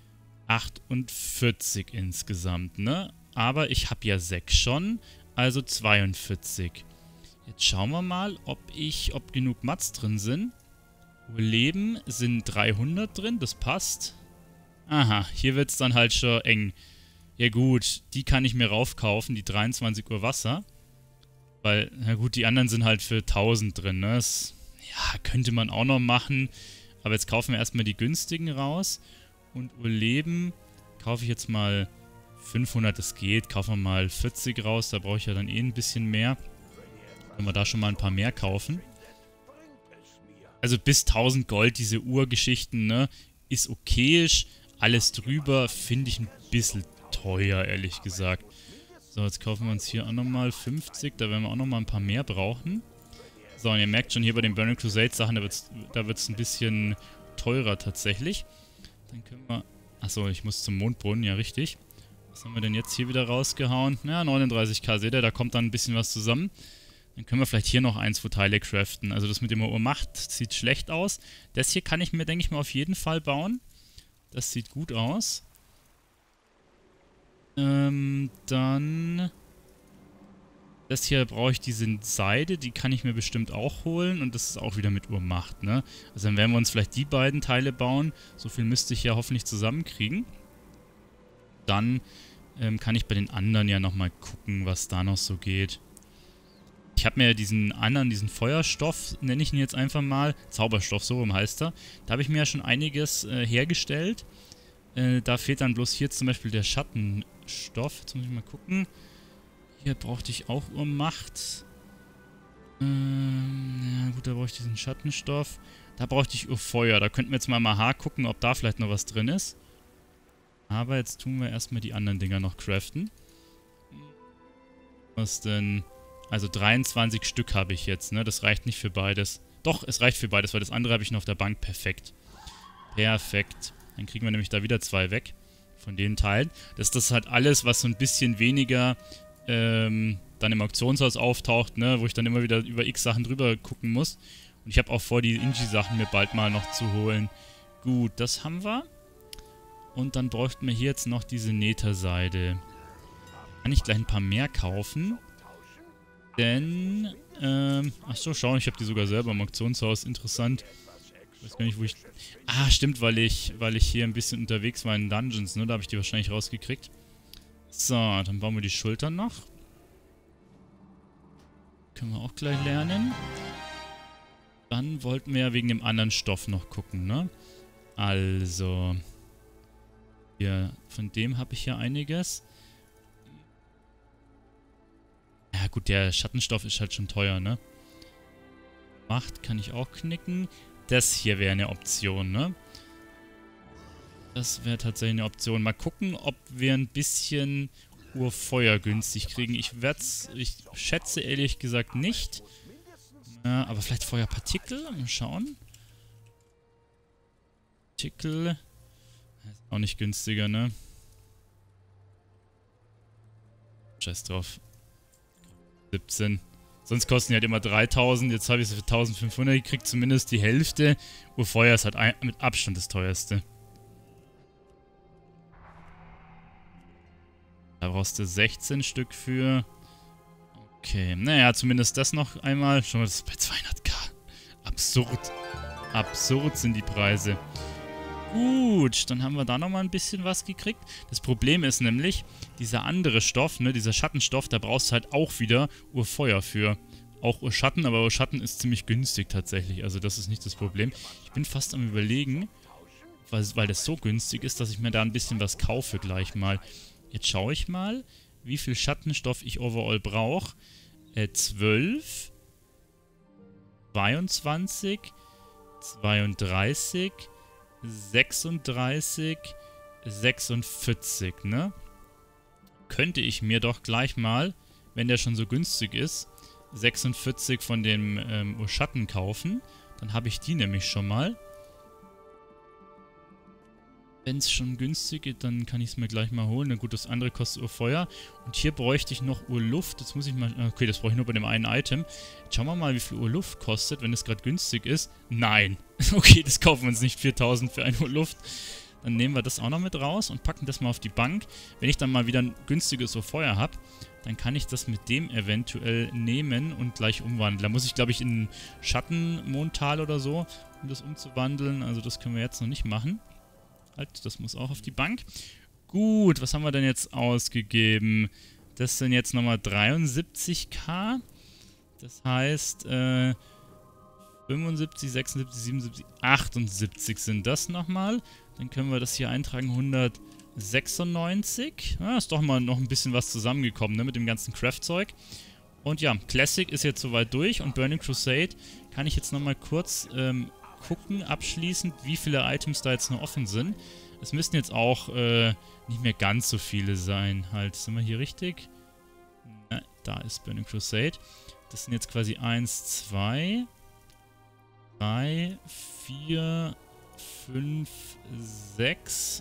48 insgesamt, ne? Aber ich habe ja 6 schon. Also 42. Jetzt schauen wir mal, ob genug Mats drin sind. Überleben sind 300 drin. Das passt. Aha, hier wird es dann halt schon eng. Ja gut, die kann ich mir raufkaufen, die 23 Uhr Wasser. Weil, na gut, die anderen sind halt für 1000 drin, ne? Das, ja, könnte man auch noch machen. Aber jetzt kaufen wir erstmal die günstigen raus. Und Überleben kaufe ich jetzt mal 500, das geht. Kaufen wir mal 40 raus, da brauche ich ja dann eh ein bisschen mehr. Wenn wir da schon mal ein paar mehr kaufen. Also bis 1000 Gold, diese Urgeschichten, ne? Ist okayisch. Alles drüber finde ich ein bisschen teuer, ehrlich gesagt. So, jetzt kaufen wir uns hier auch nochmal 50. Da werden wir auch nochmal ein paar mehr brauchen. So, und ihr merkt schon hier bei den Burning Crusade Sachen, da wird's ein bisschen teurer tatsächlich. Dann können wir... Achso, ich muss zum Mondbrunnen, ja richtig. Was haben wir denn jetzt hier wieder rausgehauen? Ja, 39k, seht ihr, da kommt dann ein bisschen was zusammen. Dann können wir vielleicht hier noch 1, 2 Teile craften. Also das mit dem Macht sieht schlecht aus. Das hier kann ich mir, denke ich mal, auf jeden Fall bauen. Das sieht gut aus. Dann... Das hier brauche ich diese Seide, die kann ich mir bestimmt auch holen. Und das ist auch wieder mit Urmacht, ne? Also dann werden wir uns vielleicht die beiden Teile bauen. So viel müsste ich ja hoffentlich zusammenkriegen. Dann kann ich bei den anderen ja nochmal gucken, was da noch so geht. Ich habe mir diesen anderen, diesen Feuerstoff, nenne ich ihn jetzt einfach mal, Zauberstoff, so rum heißt er. Da habe ich mir ja schon einiges hergestellt. Da fehlt dann bloß hier zum Beispiel der Schattenstoff. Jetzt muss ich mal gucken. Hier brauchte ich auch Urmacht. Ja gut, da brauche ich diesen Schattenstoff. Da bräuchte ich Feuer. Da könnten wir jetzt mal im AHA gucken, ob da vielleicht noch was drin ist. Aber jetzt tun wir erstmal die anderen Dinger noch craften. Was denn? Also 23 Stück habe ich jetzt, ne? Das reicht nicht für beides. Doch, es reicht für beides, weil das andere habe ich noch auf der Bank. Perfekt. Perfekt. Dann kriegen wir nämlich da wieder 2 weg. Von den Teilen. Das ist halt alles, was so ein bisschen weniger dann im Auktionshaus auftaucht, ne? Wo ich dann immer wieder über x Sachen drüber gucken muss. Und ich habe auch vor, die Inji-Sachen mir bald mal noch zu holen. Gut, das haben wir. Und dann bräuchten wir hier jetzt noch diese Netherseide. Kann ich gleich ein paar mehr kaufen. Denn, achso, schau, ich habe die sogar selber im Auktionshaus. Interessant. Ich weiß gar nicht, wo ich... Ah, stimmt, weil ich hier ein bisschen unterwegs war in Dungeons, ne? Da habe ich die wahrscheinlich rausgekriegt. So, dann bauen wir die Schultern noch. Können wir auch gleich lernen. Dann wollten wir ja wegen dem anderen Stoff noch gucken, ne? Also... Hier, von dem habe ich ja einiges. Ja gut, der Schattenstoff ist halt schon teuer, ne? Macht kann ich auch knicken. Das hier wäre eine Option, ne? Das wäre tatsächlich eine Option. Mal gucken, ob wir ein bisschen Urfeuer günstig kriegen. Ich schätze ehrlich gesagt nicht. Aber vielleicht Feuerpartikel. Mal schauen. Partikel. Ist auch nicht günstiger, ne? Scheiß drauf. 17. Sonst kosten die halt immer 3000. Jetzt habe ich sie für 1500 gekriegt. Zumindest die Hälfte. Urfeuer ist halt mit Abstand das teuerste. Da brauchst du 16 Stück für. Okay, naja, zumindest das noch einmal. Schon mal, das ist bei 200k. Absurd. Absurd sind die Preise. Gut, dann haben wir da nochmal ein bisschen was gekriegt. Das Problem ist nämlich, dieser andere Stoff, ne, dieser Schattenstoff, da brauchst du halt auch wieder Urfeuer für. Auch Urschatten, aber Urschatten ist ziemlich günstig tatsächlich. Also das ist nicht das Problem. Ich bin fast am Überlegen, weil das so günstig ist, dass ich mir da ein bisschen was kaufe gleich mal. Jetzt schaue ich mal, wie viel Schattenstoff ich overall brauche. 12, 22, 32, 36, 46, ne? Könnte ich mir doch gleich mal, wenn der schon so günstig ist, 46 von dem Urschatten kaufen. Dann habe ich die nämlich schon mal. Wenn es schon günstig ist, dann kann ich es mir gleich mal holen. Na gut, das andere kostet Urfeuer. Und hier bräuchte ich noch Urluft. Jetzt muss ich mal... Okay, das brauche ich nur bei dem einen Item. Jetzt schauen wir mal, wie viel Urluft kostet, wenn es gerade günstig ist. Nein. Okay, das kaufen wir uns nicht. 4000 für eine Urluft. Dann nehmen wir das auch noch mit raus und packen das mal auf die Bank. Wenn ich dann mal wieder ein günstiges Urfeuer habe, dann kann ich das mit dem eventuell nehmen und gleich umwandeln. Da muss ich, glaube ich, in Schattenmondtal oder so, um das umzuwandeln. Also das können wir jetzt noch nicht machen. Halt, das muss auch auf die Bank. Gut, was haben wir denn jetzt ausgegeben? Das sind jetzt nochmal 73k. Das heißt, 75, 76, 77, 78 sind das nochmal. Dann können wir das hier eintragen, 196. Ja, ist doch mal noch ein bisschen was zusammengekommen, ne, mit dem ganzen Craft-Zeug. Und ja, Classic ist jetzt soweit durch und Burning Crusade kann ich jetzt nochmal kurz gucken, abschließend, wie viele Items da jetzt noch offen sind. Es müssten jetzt auch nicht mehr ganz so viele sein. Halt, sind wir hier richtig? Na, da ist Burning Crusade. Das sind jetzt quasi 1, 2, 3, 4, 5, 6,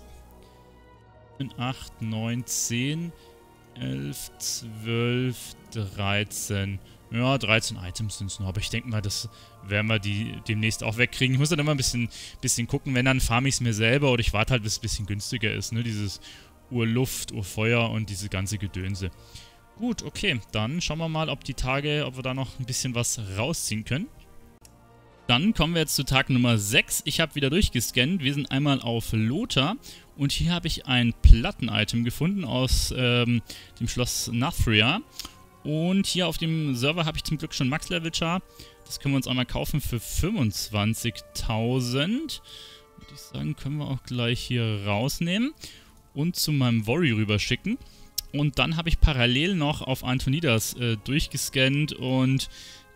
8, 9, 10, 11, 12, 13. Ja, 13 Items sind es noch, aber ich denke mal, das werden wir die demnächst auch wegkriegen. Ich muss dann immer ein bisschen gucken, wenn, dann farme ich es mir selber oder ich warte halt, bis es ein bisschen günstiger ist, ne? Dieses Urluft, Urfeuer und diese ganze Gedönse. Gut, okay, dann schauen wir mal, ob wir da noch ein bisschen was rausziehen können. Dann kommen wir jetzt zu Tag Nummer 6. Ich habe wieder durchgescannt. Wir sind einmal auf Lothar und hier habe ich ein Platten-Item gefunden aus dem Schloss Nathria. Und hier auf dem Server habe ich zum Glück schon Max-Level-Char. Das können wir uns einmal kaufen für 25.000. Würde ich sagen, können wir auch gleich hier rausnehmen und zu meinem Worry rüberschicken. Und dann habe ich parallel noch auf Antonidas durchgescannt und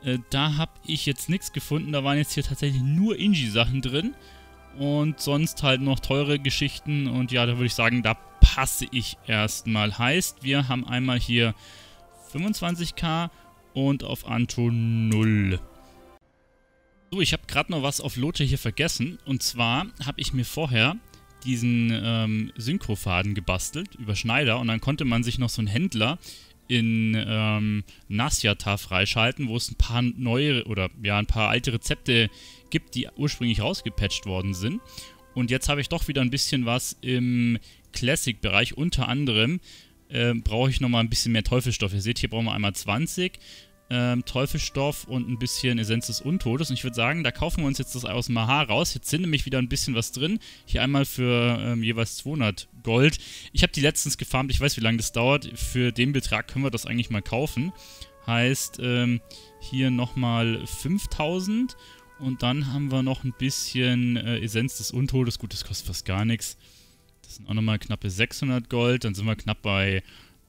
Da habe ich jetzt nichts gefunden. Da waren jetzt hier tatsächlich nur Inji-Sachen drin. Und sonst halt noch teure Geschichten. Und ja, da würde ich sagen, da passe ich erstmal. Heißt, wir haben einmal hier 25k und auf Anto 0. So, ich habe gerade noch was auf Lotte hier vergessen. Und zwar habe ich mir vorher diesen Synchrofaden gebastelt über Schneider. Und dann konnte man sich noch so einen Händler in Nasjata freischalten, wo es ein paar neue oder ja ein paar alte Rezepte gibt, die ursprünglich rausgepatcht worden sind. Und jetzt habe ich doch wieder ein bisschen was im Classic-Bereich. Unter anderem brauche ich nochmal ein bisschen mehr Teufelsstoff. Ihr seht, hier brauchen wir einmal 20 Teufelsstoff und ein bisschen Essenz des Untodes. Und ich würde sagen, da kaufen wir uns jetzt das aus dem Maha raus. Jetzt sind nämlich wieder ein bisschen was drin. Hier einmal für jeweils 200 Gold. Ich habe die letztens gefarmt. Ich weiß, wie lange das dauert. Für den Betrag können wir das eigentlich mal kaufen. Heißt, hier nochmal 5000. Und dann haben wir noch ein bisschen Essenz des Untodes. Gut, das kostet fast gar nichts. Das sind auch nochmal knappe 600 Gold. Dann sind wir knapp bei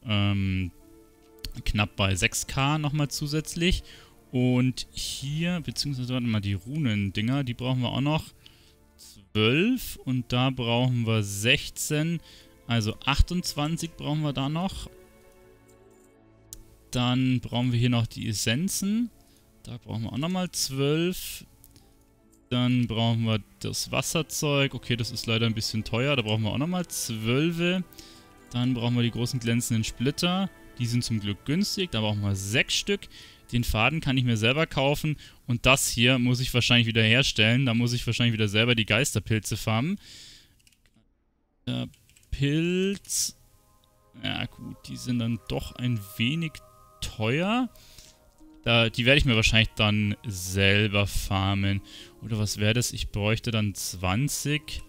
6k nochmal zusätzlich. Und hier, beziehungsweise, warte mal, die Runen-Dinger, die brauchen wir auch noch 12. Und da brauchen wir 16. Also 28 brauchen wir da noch. Dann brauchen wir hier noch die Essenzen. Da brauchen wir auch nochmal 12. Dann brauchen wir das Wasserzeug. Okay, das ist leider ein bisschen teuer. Da brauchen wir auch nochmal 12. Dann brauchen wir die großen glänzenden Splitter. Die sind zum Glück günstig. Da brauchen wir 6 Stück. Den Faden kann ich mir selber kaufen. Und das hier muss ich wahrscheinlich wieder herstellen. Da muss ich wahrscheinlich wieder selber die Geisterpilze farmen. Der Pilz. Ja gut, die sind dann doch ein wenig teuer. Die werde ich mir wahrscheinlich dann selber farmen. Oder was wäre das? Ich bräuchte dann 20.000.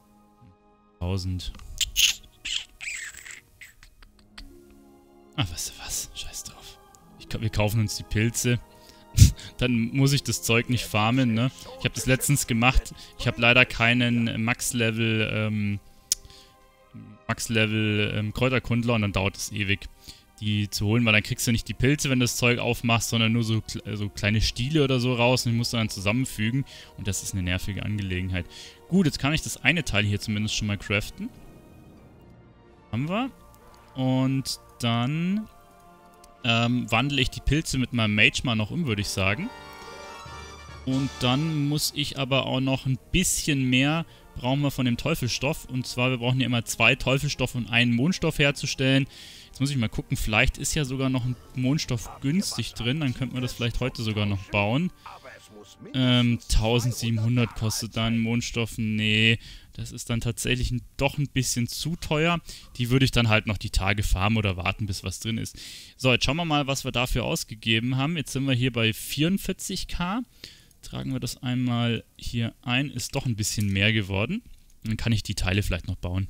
Ach, weißt du was? Scheiß drauf. Wir kaufen uns die Pilze. Dann muss ich das Zeug nicht farmen, ne? Ich habe das letztens gemacht. Ich habe leider keinen Max-Level Kräuterkundler und dann dauert es ewig, die zu holen, weil dann kriegst du nicht die Pilze, wenn du das Zeug aufmachst, sondern nur so kleine Stiele oder so raus und die musst du dann zusammenfügen und das ist eine nervige Angelegenheit. Gut, jetzt kann ich das eine Teil hier zumindest schon mal craften. Haben wir. Und dann wandle ich die Pilze mit meinem Mage mal noch um, würde ich sagen. Und dann muss ich aber auch noch ein bisschen mehr brauchen wir von dem Teufelsstoff. Und zwar, wir brauchen ja immer 2 Teufelsstoff und einen Mondstoff herzustellen. Jetzt muss ich mal gucken, vielleicht ist ja sogar noch ein Mondstoff günstig drin. Dann könnten wir das vielleicht heute sogar noch bauen. 1700 kostet dann Mondstoff. Nee, das ist dann tatsächlich doch ein bisschen zu teuer. Die würde ich dann halt noch die Tage farmen oder warten, bis was drin ist. So, jetzt schauen wir mal, was wir dafür ausgegeben haben. Jetzt sind wir hier bei 44k. Tragen wir das einmal hier ein. Ist doch ein bisschen mehr geworden. Dann kann ich die Teile vielleicht noch bauen.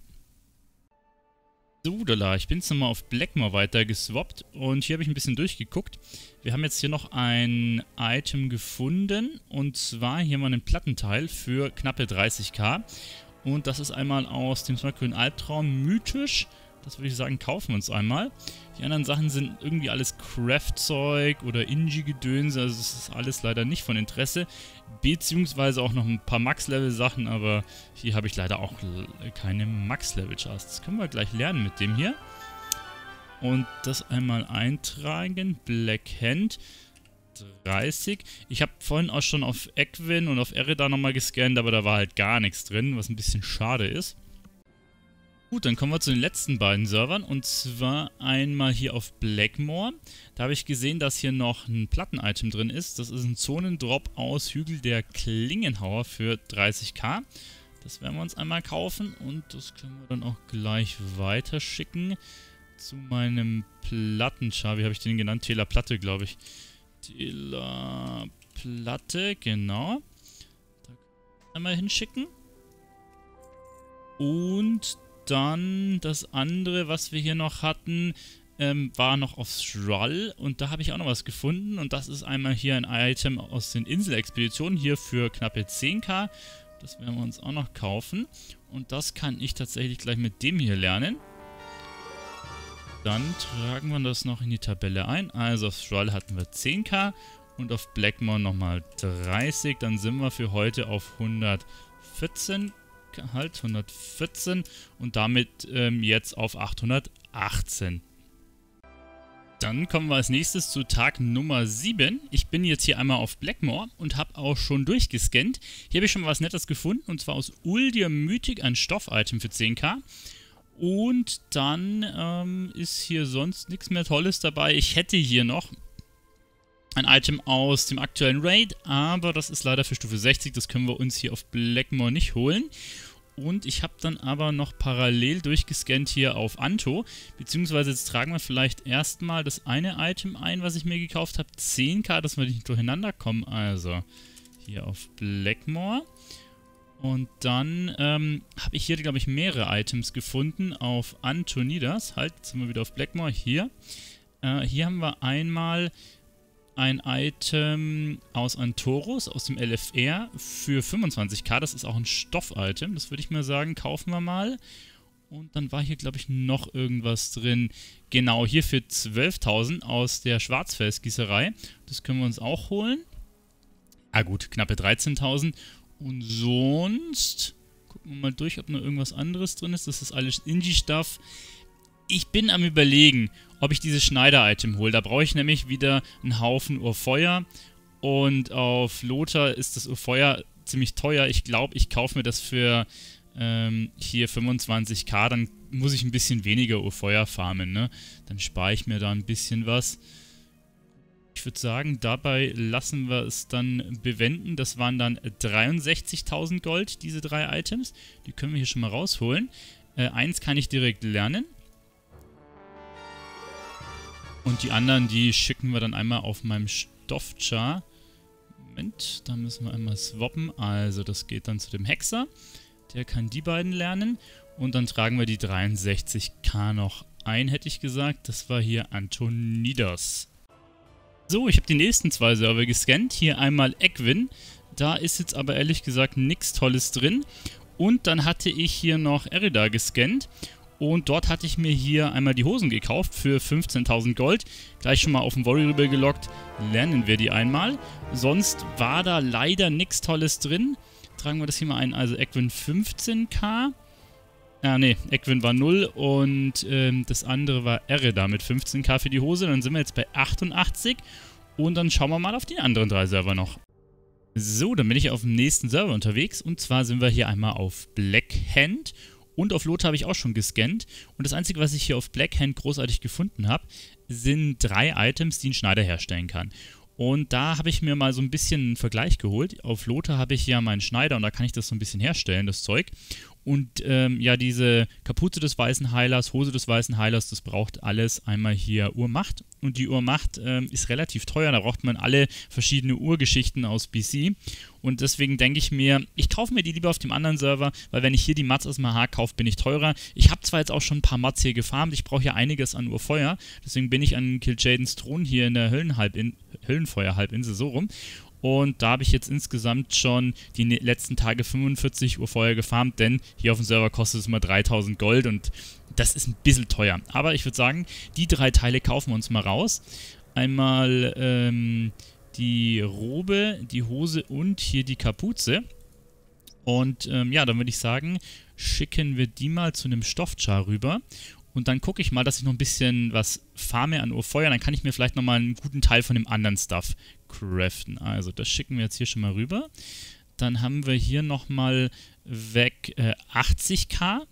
So, ich bin jetzt nochmal auf Blackmore weiter geswappt und hier habe ich ein bisschen durchgeguckt. Wir haben jetzt hier noch ein Item gefunden und zwar hier mal einen Plattenteil für knappe 30k. Und das ist einmal aus dem Smartgrünen Albtraum mythisch. Das würde ich sagen, kaufen wir uns einmal. Die anderen Sachen sind irgendwie alles Craftzeug oder Inji-Gedönse, also das ist alles leider nicht von Interesse. Beziehungsweise auch noch ein paar Max-Level-Sachen, aber hier habe ich leider auch keine Max-Level-Charts. Das können wir gleich lernen mit dem hier. Und das einmal eintragen. Black Hand 30. Ich habe vorhin auch schon auf Equin und auf Erida nochmal gescannt, aber da war halt gar nichts drin, was ein bisschen schade ist. Gut, dann kommen wir zu den letzten beiden Servern und zwar einmal hier auf Blackmore. Da habe ich gesehen, dass hier noch ein Platten-Item drin ist. Das ist ein Zonendrop aus Hügel der Klingenhauer für 30k. Das werden wir uns einmal kaufen und das können wir dann auch gleich weiterschicken zu meinem Plattenchar. Wie habe ich den genannt? Tälerplatte, glaube ich. Tälerplatte, genau. Da können wir einmal hinschicken. Und dann das andere, was wir hier noch hatten, war noch auf Thrall und da habe ich auch noch was gefunden und das ist einmal hier ein Item aus den Inselexpeditionen, hier für knappe 10k. Das werden wir uns auch noch kaufen und das kann ich tatsächlich gleich mit dem hier lernen. Dann tragen wir das noch in die Tabelle ein. Also auf Thrall hatten wir 10k Und auf Blackmore nochmal 30. Dann sind wir für heute auf 114. Halt 114 und damit jetzt auf 818. Dann kommen wir als nächstes zu Tag Nummer 7. Ich bin jetzt hier einmal auf Blackmore und habe auch schon durchgescannt. Hier habe ich schon mal was Nettes gefunden und zwar aus Uldir Mythic ein Stoff-Item für 10k. Und dann ist hier sonst nichts mehr Tolles dabei. Ich hätte hier noch ein Item aus dem aktuellen Raid, aber das ist leider für Stufe 60, das können wir uns hier auf Blackmore nicht holen. Und ich habe dann aber noch parallel durchgescannt hier auf Anto, beziehungsweise jetzt tragen wir vielleicht erstmal das eine Item ein, was ich mir gekauft habe, 10k, dass wir nicht durcheinander kommen. Also hier auf Blackmore. Und dann habe ich hier, glaube ich, mehrere Items gefunden auf Antonidas. Halt, jetzt sind wir wieder auf Blackmore. Hier. Hier haben wir einmal ein Item aus Antorus, aus dem LFR für 25k. Das ist auch ein Stoff-Item. Das würde ich mal sagen, kaufen wir mal. Und dann war hier, glaube ich, noch irgendwas drin. Genau, hier für 12.000 aus der Schwarzfelsgießerei. Das können wir uns auch holen. Ah gut, knappe 13.000. Und sonst gucken wir mal durch, ob noch irgendwas anderes drin ist. Das ist alles Indie-Stuff. Ich bin am Überlegen, ob ich dieses Schneider-Item hole. Da brauche ich nämlich wieder einen Haufen Urfeuer. Und auf Lothar ist das Urfeuer ziemlich teuer. Ich glaube, ich kaufe mir das für hier 25k. Dann muss ich ein bisschen weniger Urfeuer farmen, ne? Dann spare ich mir da ein bisschen was. Ich würde sagen, dabei lassen wir es dann bewenden. Das waren dann 63.000 Gold, diese 3 Items. Die können wir hier schon mal rausholen. Eins kann ich direkt lernen. Und die anderen, die schicken wir dann einmal auf meinem Stoffchar. Moment, da müssen wir einmal swappen. Also das geht dann zu dem Hexer. Der kann die beiden lernen. Und dann tragen wir die 63k noch ein, hätte ich gesagt. Das war hier Antonidas. So, ich habe die nächsten 2 Server gescannt. Hier einmal Egwin. Da ist jetzt aber ehrlich gesagt nichts Tolles drin. Und dann hatte ich hier noch Erida gescannt. Und dort hatte ich mir hier einmal die Hosen gekauft für 15.000 Gold. Gleich schon mal auf den Volley rüber gelockt. Lernen wir die einmal. Sonst war da leider nichts Tolles drin. Tragen wir das hier mal ein. Also Egwin 15k. Ne, Egwin war 0 und das andere war Erida mit 15k für die Hose. Dann sind wir jetzt bei 88 und dann schauen wir mal auf die anderen 3 Server noch. So, dann bin ich auf dem nächsten Server unterwegs und zwar sind wir hier einmal auf Blackhand und auf Lothar habe ich auch schon gescannt und das einzige, was ich hier auf Blackhand großartig gefunden habe, sind 3 Items, die ein Schneider herstellen kann. Und da habe ich mir mal so ein bisschen einen Vergleich geholt. Auf Lothar habe ich ja meinen Schneider und da kann ich das so ein bisschen herstellen, das Zeug. Und ja, diese Kapuze des weißen Heilers, Hose des weißen Heilers, das braucht alles einmal hier Urmacht. Und die Urmacht ist relativ teuer, da braucht man alle verschiedene Urgeschichten aus BC. Und deswegen denke ich mir, ich kaufe mir die lieber auf dem anderen Server, weil wenn ich hier die Mats aus Mahar kaufe, bin ich teurer. Ich habe zwar jetzt auch schon ein paar Mats hier gefarmt, ich brauche ja einiges an Urfeuer. Deswegen bin ich an Kil'jaedens Thron hier in der Höllenfeuer-Halbinsel so rum. Und da habe ich jetzt insgesamt schon die letzten Tage 45 Uhr vorher gefarmt, denn hier auf dem Server kostet es immer 3000 Gold und das ist ein bisschen teuer. Aber ich würde sagen, die 3 Teile kaufen wir uns mal raus. Einmal die Robe, die Hose und hier die Kapuze. Und ja, dann würde ich sagen, schicken wir die mal zu einem Stoffchar rüber. Und dann gucke ich mal, dass ich noch ein bisschen was farme an Urfeuer. Dann kann ich mir vielleicht nochmal einen guten Teil von dem anderen Stuff craften. Also das schicken wir jetzt hier schon mal rüber. Dann haben wir hier nochmal weg 80k.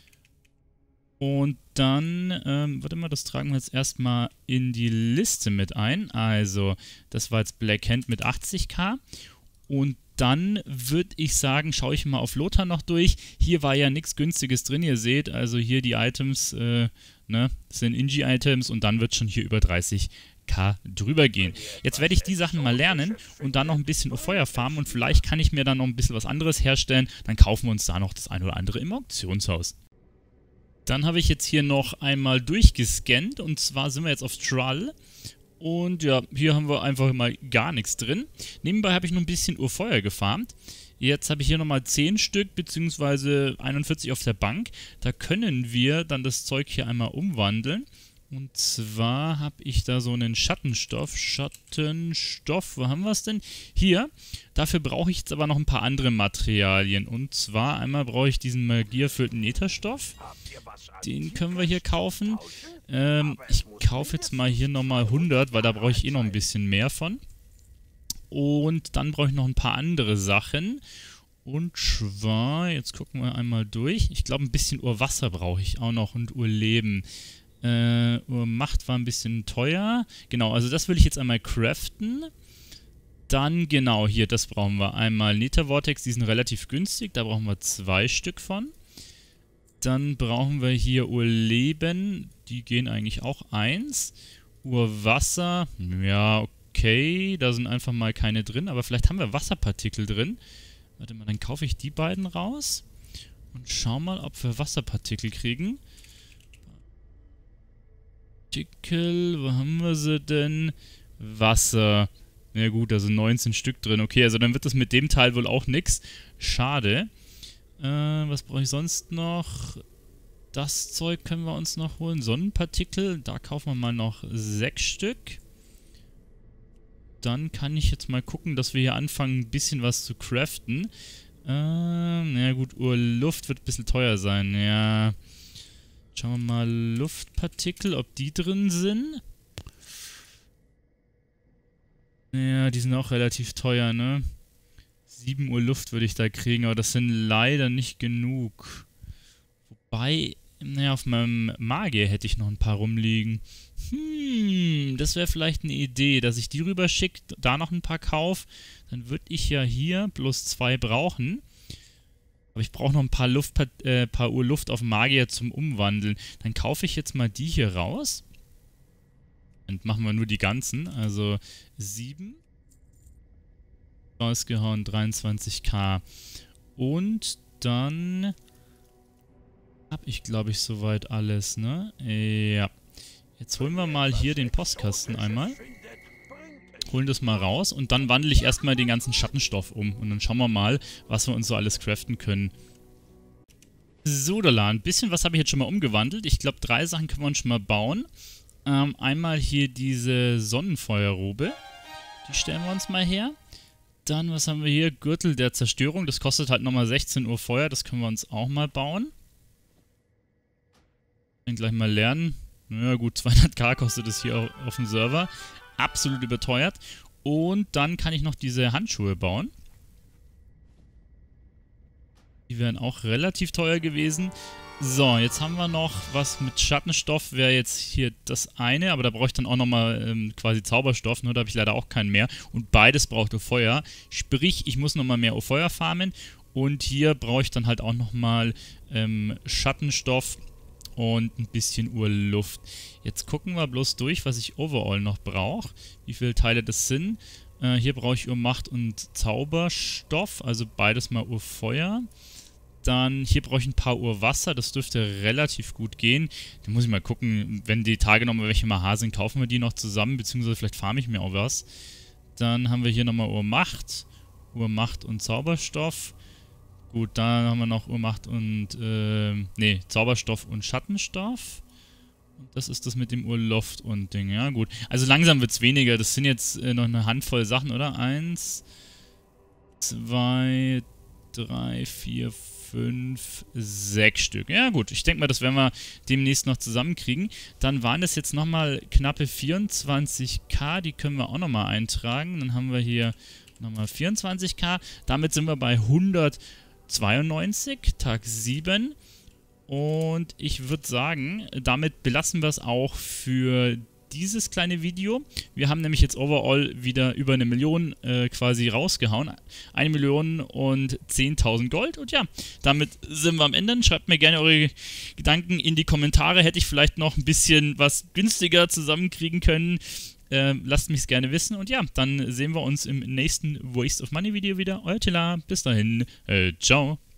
Und dann, warte mal, das tragen wir jetzt erstmal in die Liste mit ein. Also das war jetzt Blackhand mit 80k. Und dann würde ich sagen, schaue ich mal auf Lothar noch durch. Hier war ja nichts Günstiges drin, ihr seht, also hier die Items, sind Ingi-Items und dann wird schon hier über 30k drüber gehen. Jetzt werde ich die Sachen mal lernen und dann noch ein bisschen Feuer farmen und vielleicht kann ich mir dann noch ein bisschen was anderes herstellen. Dann kaufen wir uns da noch das ein oder andere im Auktionshaus. Dann habe ich jetzt hier noch einmal durchgescannt und zwar sind wir jetzt auf Trull. Und ja, hier haben wir einfach mal gar nichts drin. Nebenbei habe ich noch ein bisschen Urfeuer gefarmt. Jetzt habe ich hier nochmal 10 Stück, beziehungsweise 41 auf der Bank. Da können wir dann das Zeug hier einmal umwandeln. Und zwar habe ich da so einen Schattenstoff. Schattenstoff, wo haben wir es denn? Hier. Dafür brauche ich jetzt aber noch ein paar andere Materialien. Und zwar einmal brauche ich diesen magieerfüllten Netherstoff. Den können wir hier kaufen. Ich kaufe jetzt mal hier nochmal 100, weil da brauche ich eh noch ein bisschen mehr von. Und dann brauche ich noch ein paar andere Sachen. Und zwar, jetzt gucken wir einmal durch. Ich glaube, ein bisschen Urwasser brauche ich auch noch und Urleben. Urmacht war ein bisschen teuer. Genau, also das will ich jetzt einmal craften. Dann, genau, hier, das brauchen wir. Einmal Nether Vortex, die sind relativ günstig. Da brauchen wir 2 Stück von. Dann brauchen wir hier Urleben. Die gehen eigentlich auch 1. Urwasser, ja, okay. Da sind einfach mal keine drin. Aber vielleicht haben wir Wasserpartikel drin. Warte mal, dann kaufe ich die beiden raus. Und schau mal, ob wir Wasserpartikel kriegen. Partikel, wo haben wir sie denn? Wasser. Ja gut, da sind 19 Stück drin. Okay, also dann wird das mit dem Teil wohl auch nix. Schade. Was brauche ich sonst noch? Das Zeug können wir uns noch holen. Sonnenpartikel, da kaufen wir mal noch 6 Stück. Dann kann ich jetzt mal gucken, dass wir hier anfangen, ein bisschen was zu craften. Na gut, Urluft wird ein bisschen teuer sein. Ja. Schauen wir mal, Luftpartikel, ob die drin sind. Ja, die sind auch relativ teuer, ne? 7 Uhr Luft würde ich da kriegen, aber das sind leider nicht genug. Wobei, naja, auf meinem Magier hätte ich noch ein paar rumliegen. Das wäre vielleicht eine Idee, dass ich die rüber schicke, da noch ein paar kaufe. Dann würde ich ja hier bloß 2 brauchen. Aber ich brauche noch ein paar Uhr Luft auf Magier zum Umwandeln. Dann kaufe ich jetzt mal die hier raus. Und machen wir nur die ganzen. Also 7. Rausgehauen, 23k. Und dann habe ich, glaube ich, soweit alles, ne? Ja. Jetzt holen wir mal hier den Postkasten einmal. Holen das mal raus und dann wandle ich erstmal den ganzen Schattenstoff um. Und dann schauen wir mal, was wir uns so alles craften können. So, da ein bisschen was habe ich jetzt schon mal umgewandelt. Ich glaube, 3 Sachen können wir uns schon mal bauen. Einmal hier diese Sonnenfeuerrobe. Die stellen wir uns mal her. Dann, was haben wir hier? Gürtel der Zerstörung. Das kostet halt nochmal 16 Uhr Feuer. Das können wir uns auch mal bauen. Dann gleich mal lernen. Naja gut, 200k kostet es hier auf dem Server. Absolut überteuert. Und dann kann ich noch diese Handschuhe bauen. Die wären auch relativ teuer gewesen. So, jetzt haben wir noch was mit Schattenstoff. Wäre jetzt hier das eine, aber da brauche ich dann auch nochmal quasi Zauberstoff. Nur da habe ich leider auch keinen mehr. Und beides braucht Feuer. Sprich, ich muss nochmal mehr Feuer farmen. Und hier brauche ich dann halt auch nochmal Schattenstoff und ein bisschen Urluft. Jetzt gucken wir bloß durch, was ich overall noch brauche. Wie viele Teile das sind. Hier brauche ich Urmacht und Zauberstoff. Also beides mal Urfeuer. Dann hier brauche ich ein paar Uhr Wasser, das dürfte relativ gut gehen. Da muss ich mal gucken, wenn die Tage nochmal welche mal sind, kaufen wir die noch zusammen, beziehungsweise vielleicht farme ich mir auch was. Dann haben wir hier nochmal Urmacht und Zauberstoff. Gut, dann haben wir noch Urmacht und, Zauberstoff und Schattenstoff. Und das ist das mit dem Urluft und Ding, ja gut. Also langsam wird es weniger, das sind jetzt noch eine Handvoll Sachen, oder? 1, 2, 3, 4, 5, 6 Stück. Ja gut, ich denke mal, das werden wir demnächst noch zusammenkriegen. Dann waren es jetzt nochmal knappe 24k, die können wir auch nochmal eintragen. Dann haben wir hier nochmal 24k. Damit sind wir bei 192, Tag 7. Und ich würde sagen, damit belassen wir es auch für dieses kleine Video. Wir haben nämlich jetzt overall wieder über 1 Million quasi rausgehauen. 1 Million und 10.000 Gold. Und ja, damit sind wir am Ende. Schreibt mir gerne eure Gedanken in die Kommentare. Hätte ich vielleicht noch ein bisschen was günstiger zusammenkriegen können. Lasst mich es gerne wissen. Und ja, dann sehen wir uns im nächsten Waste of Money Video wieder. Euer Tilla. Bis dahin. Ciao.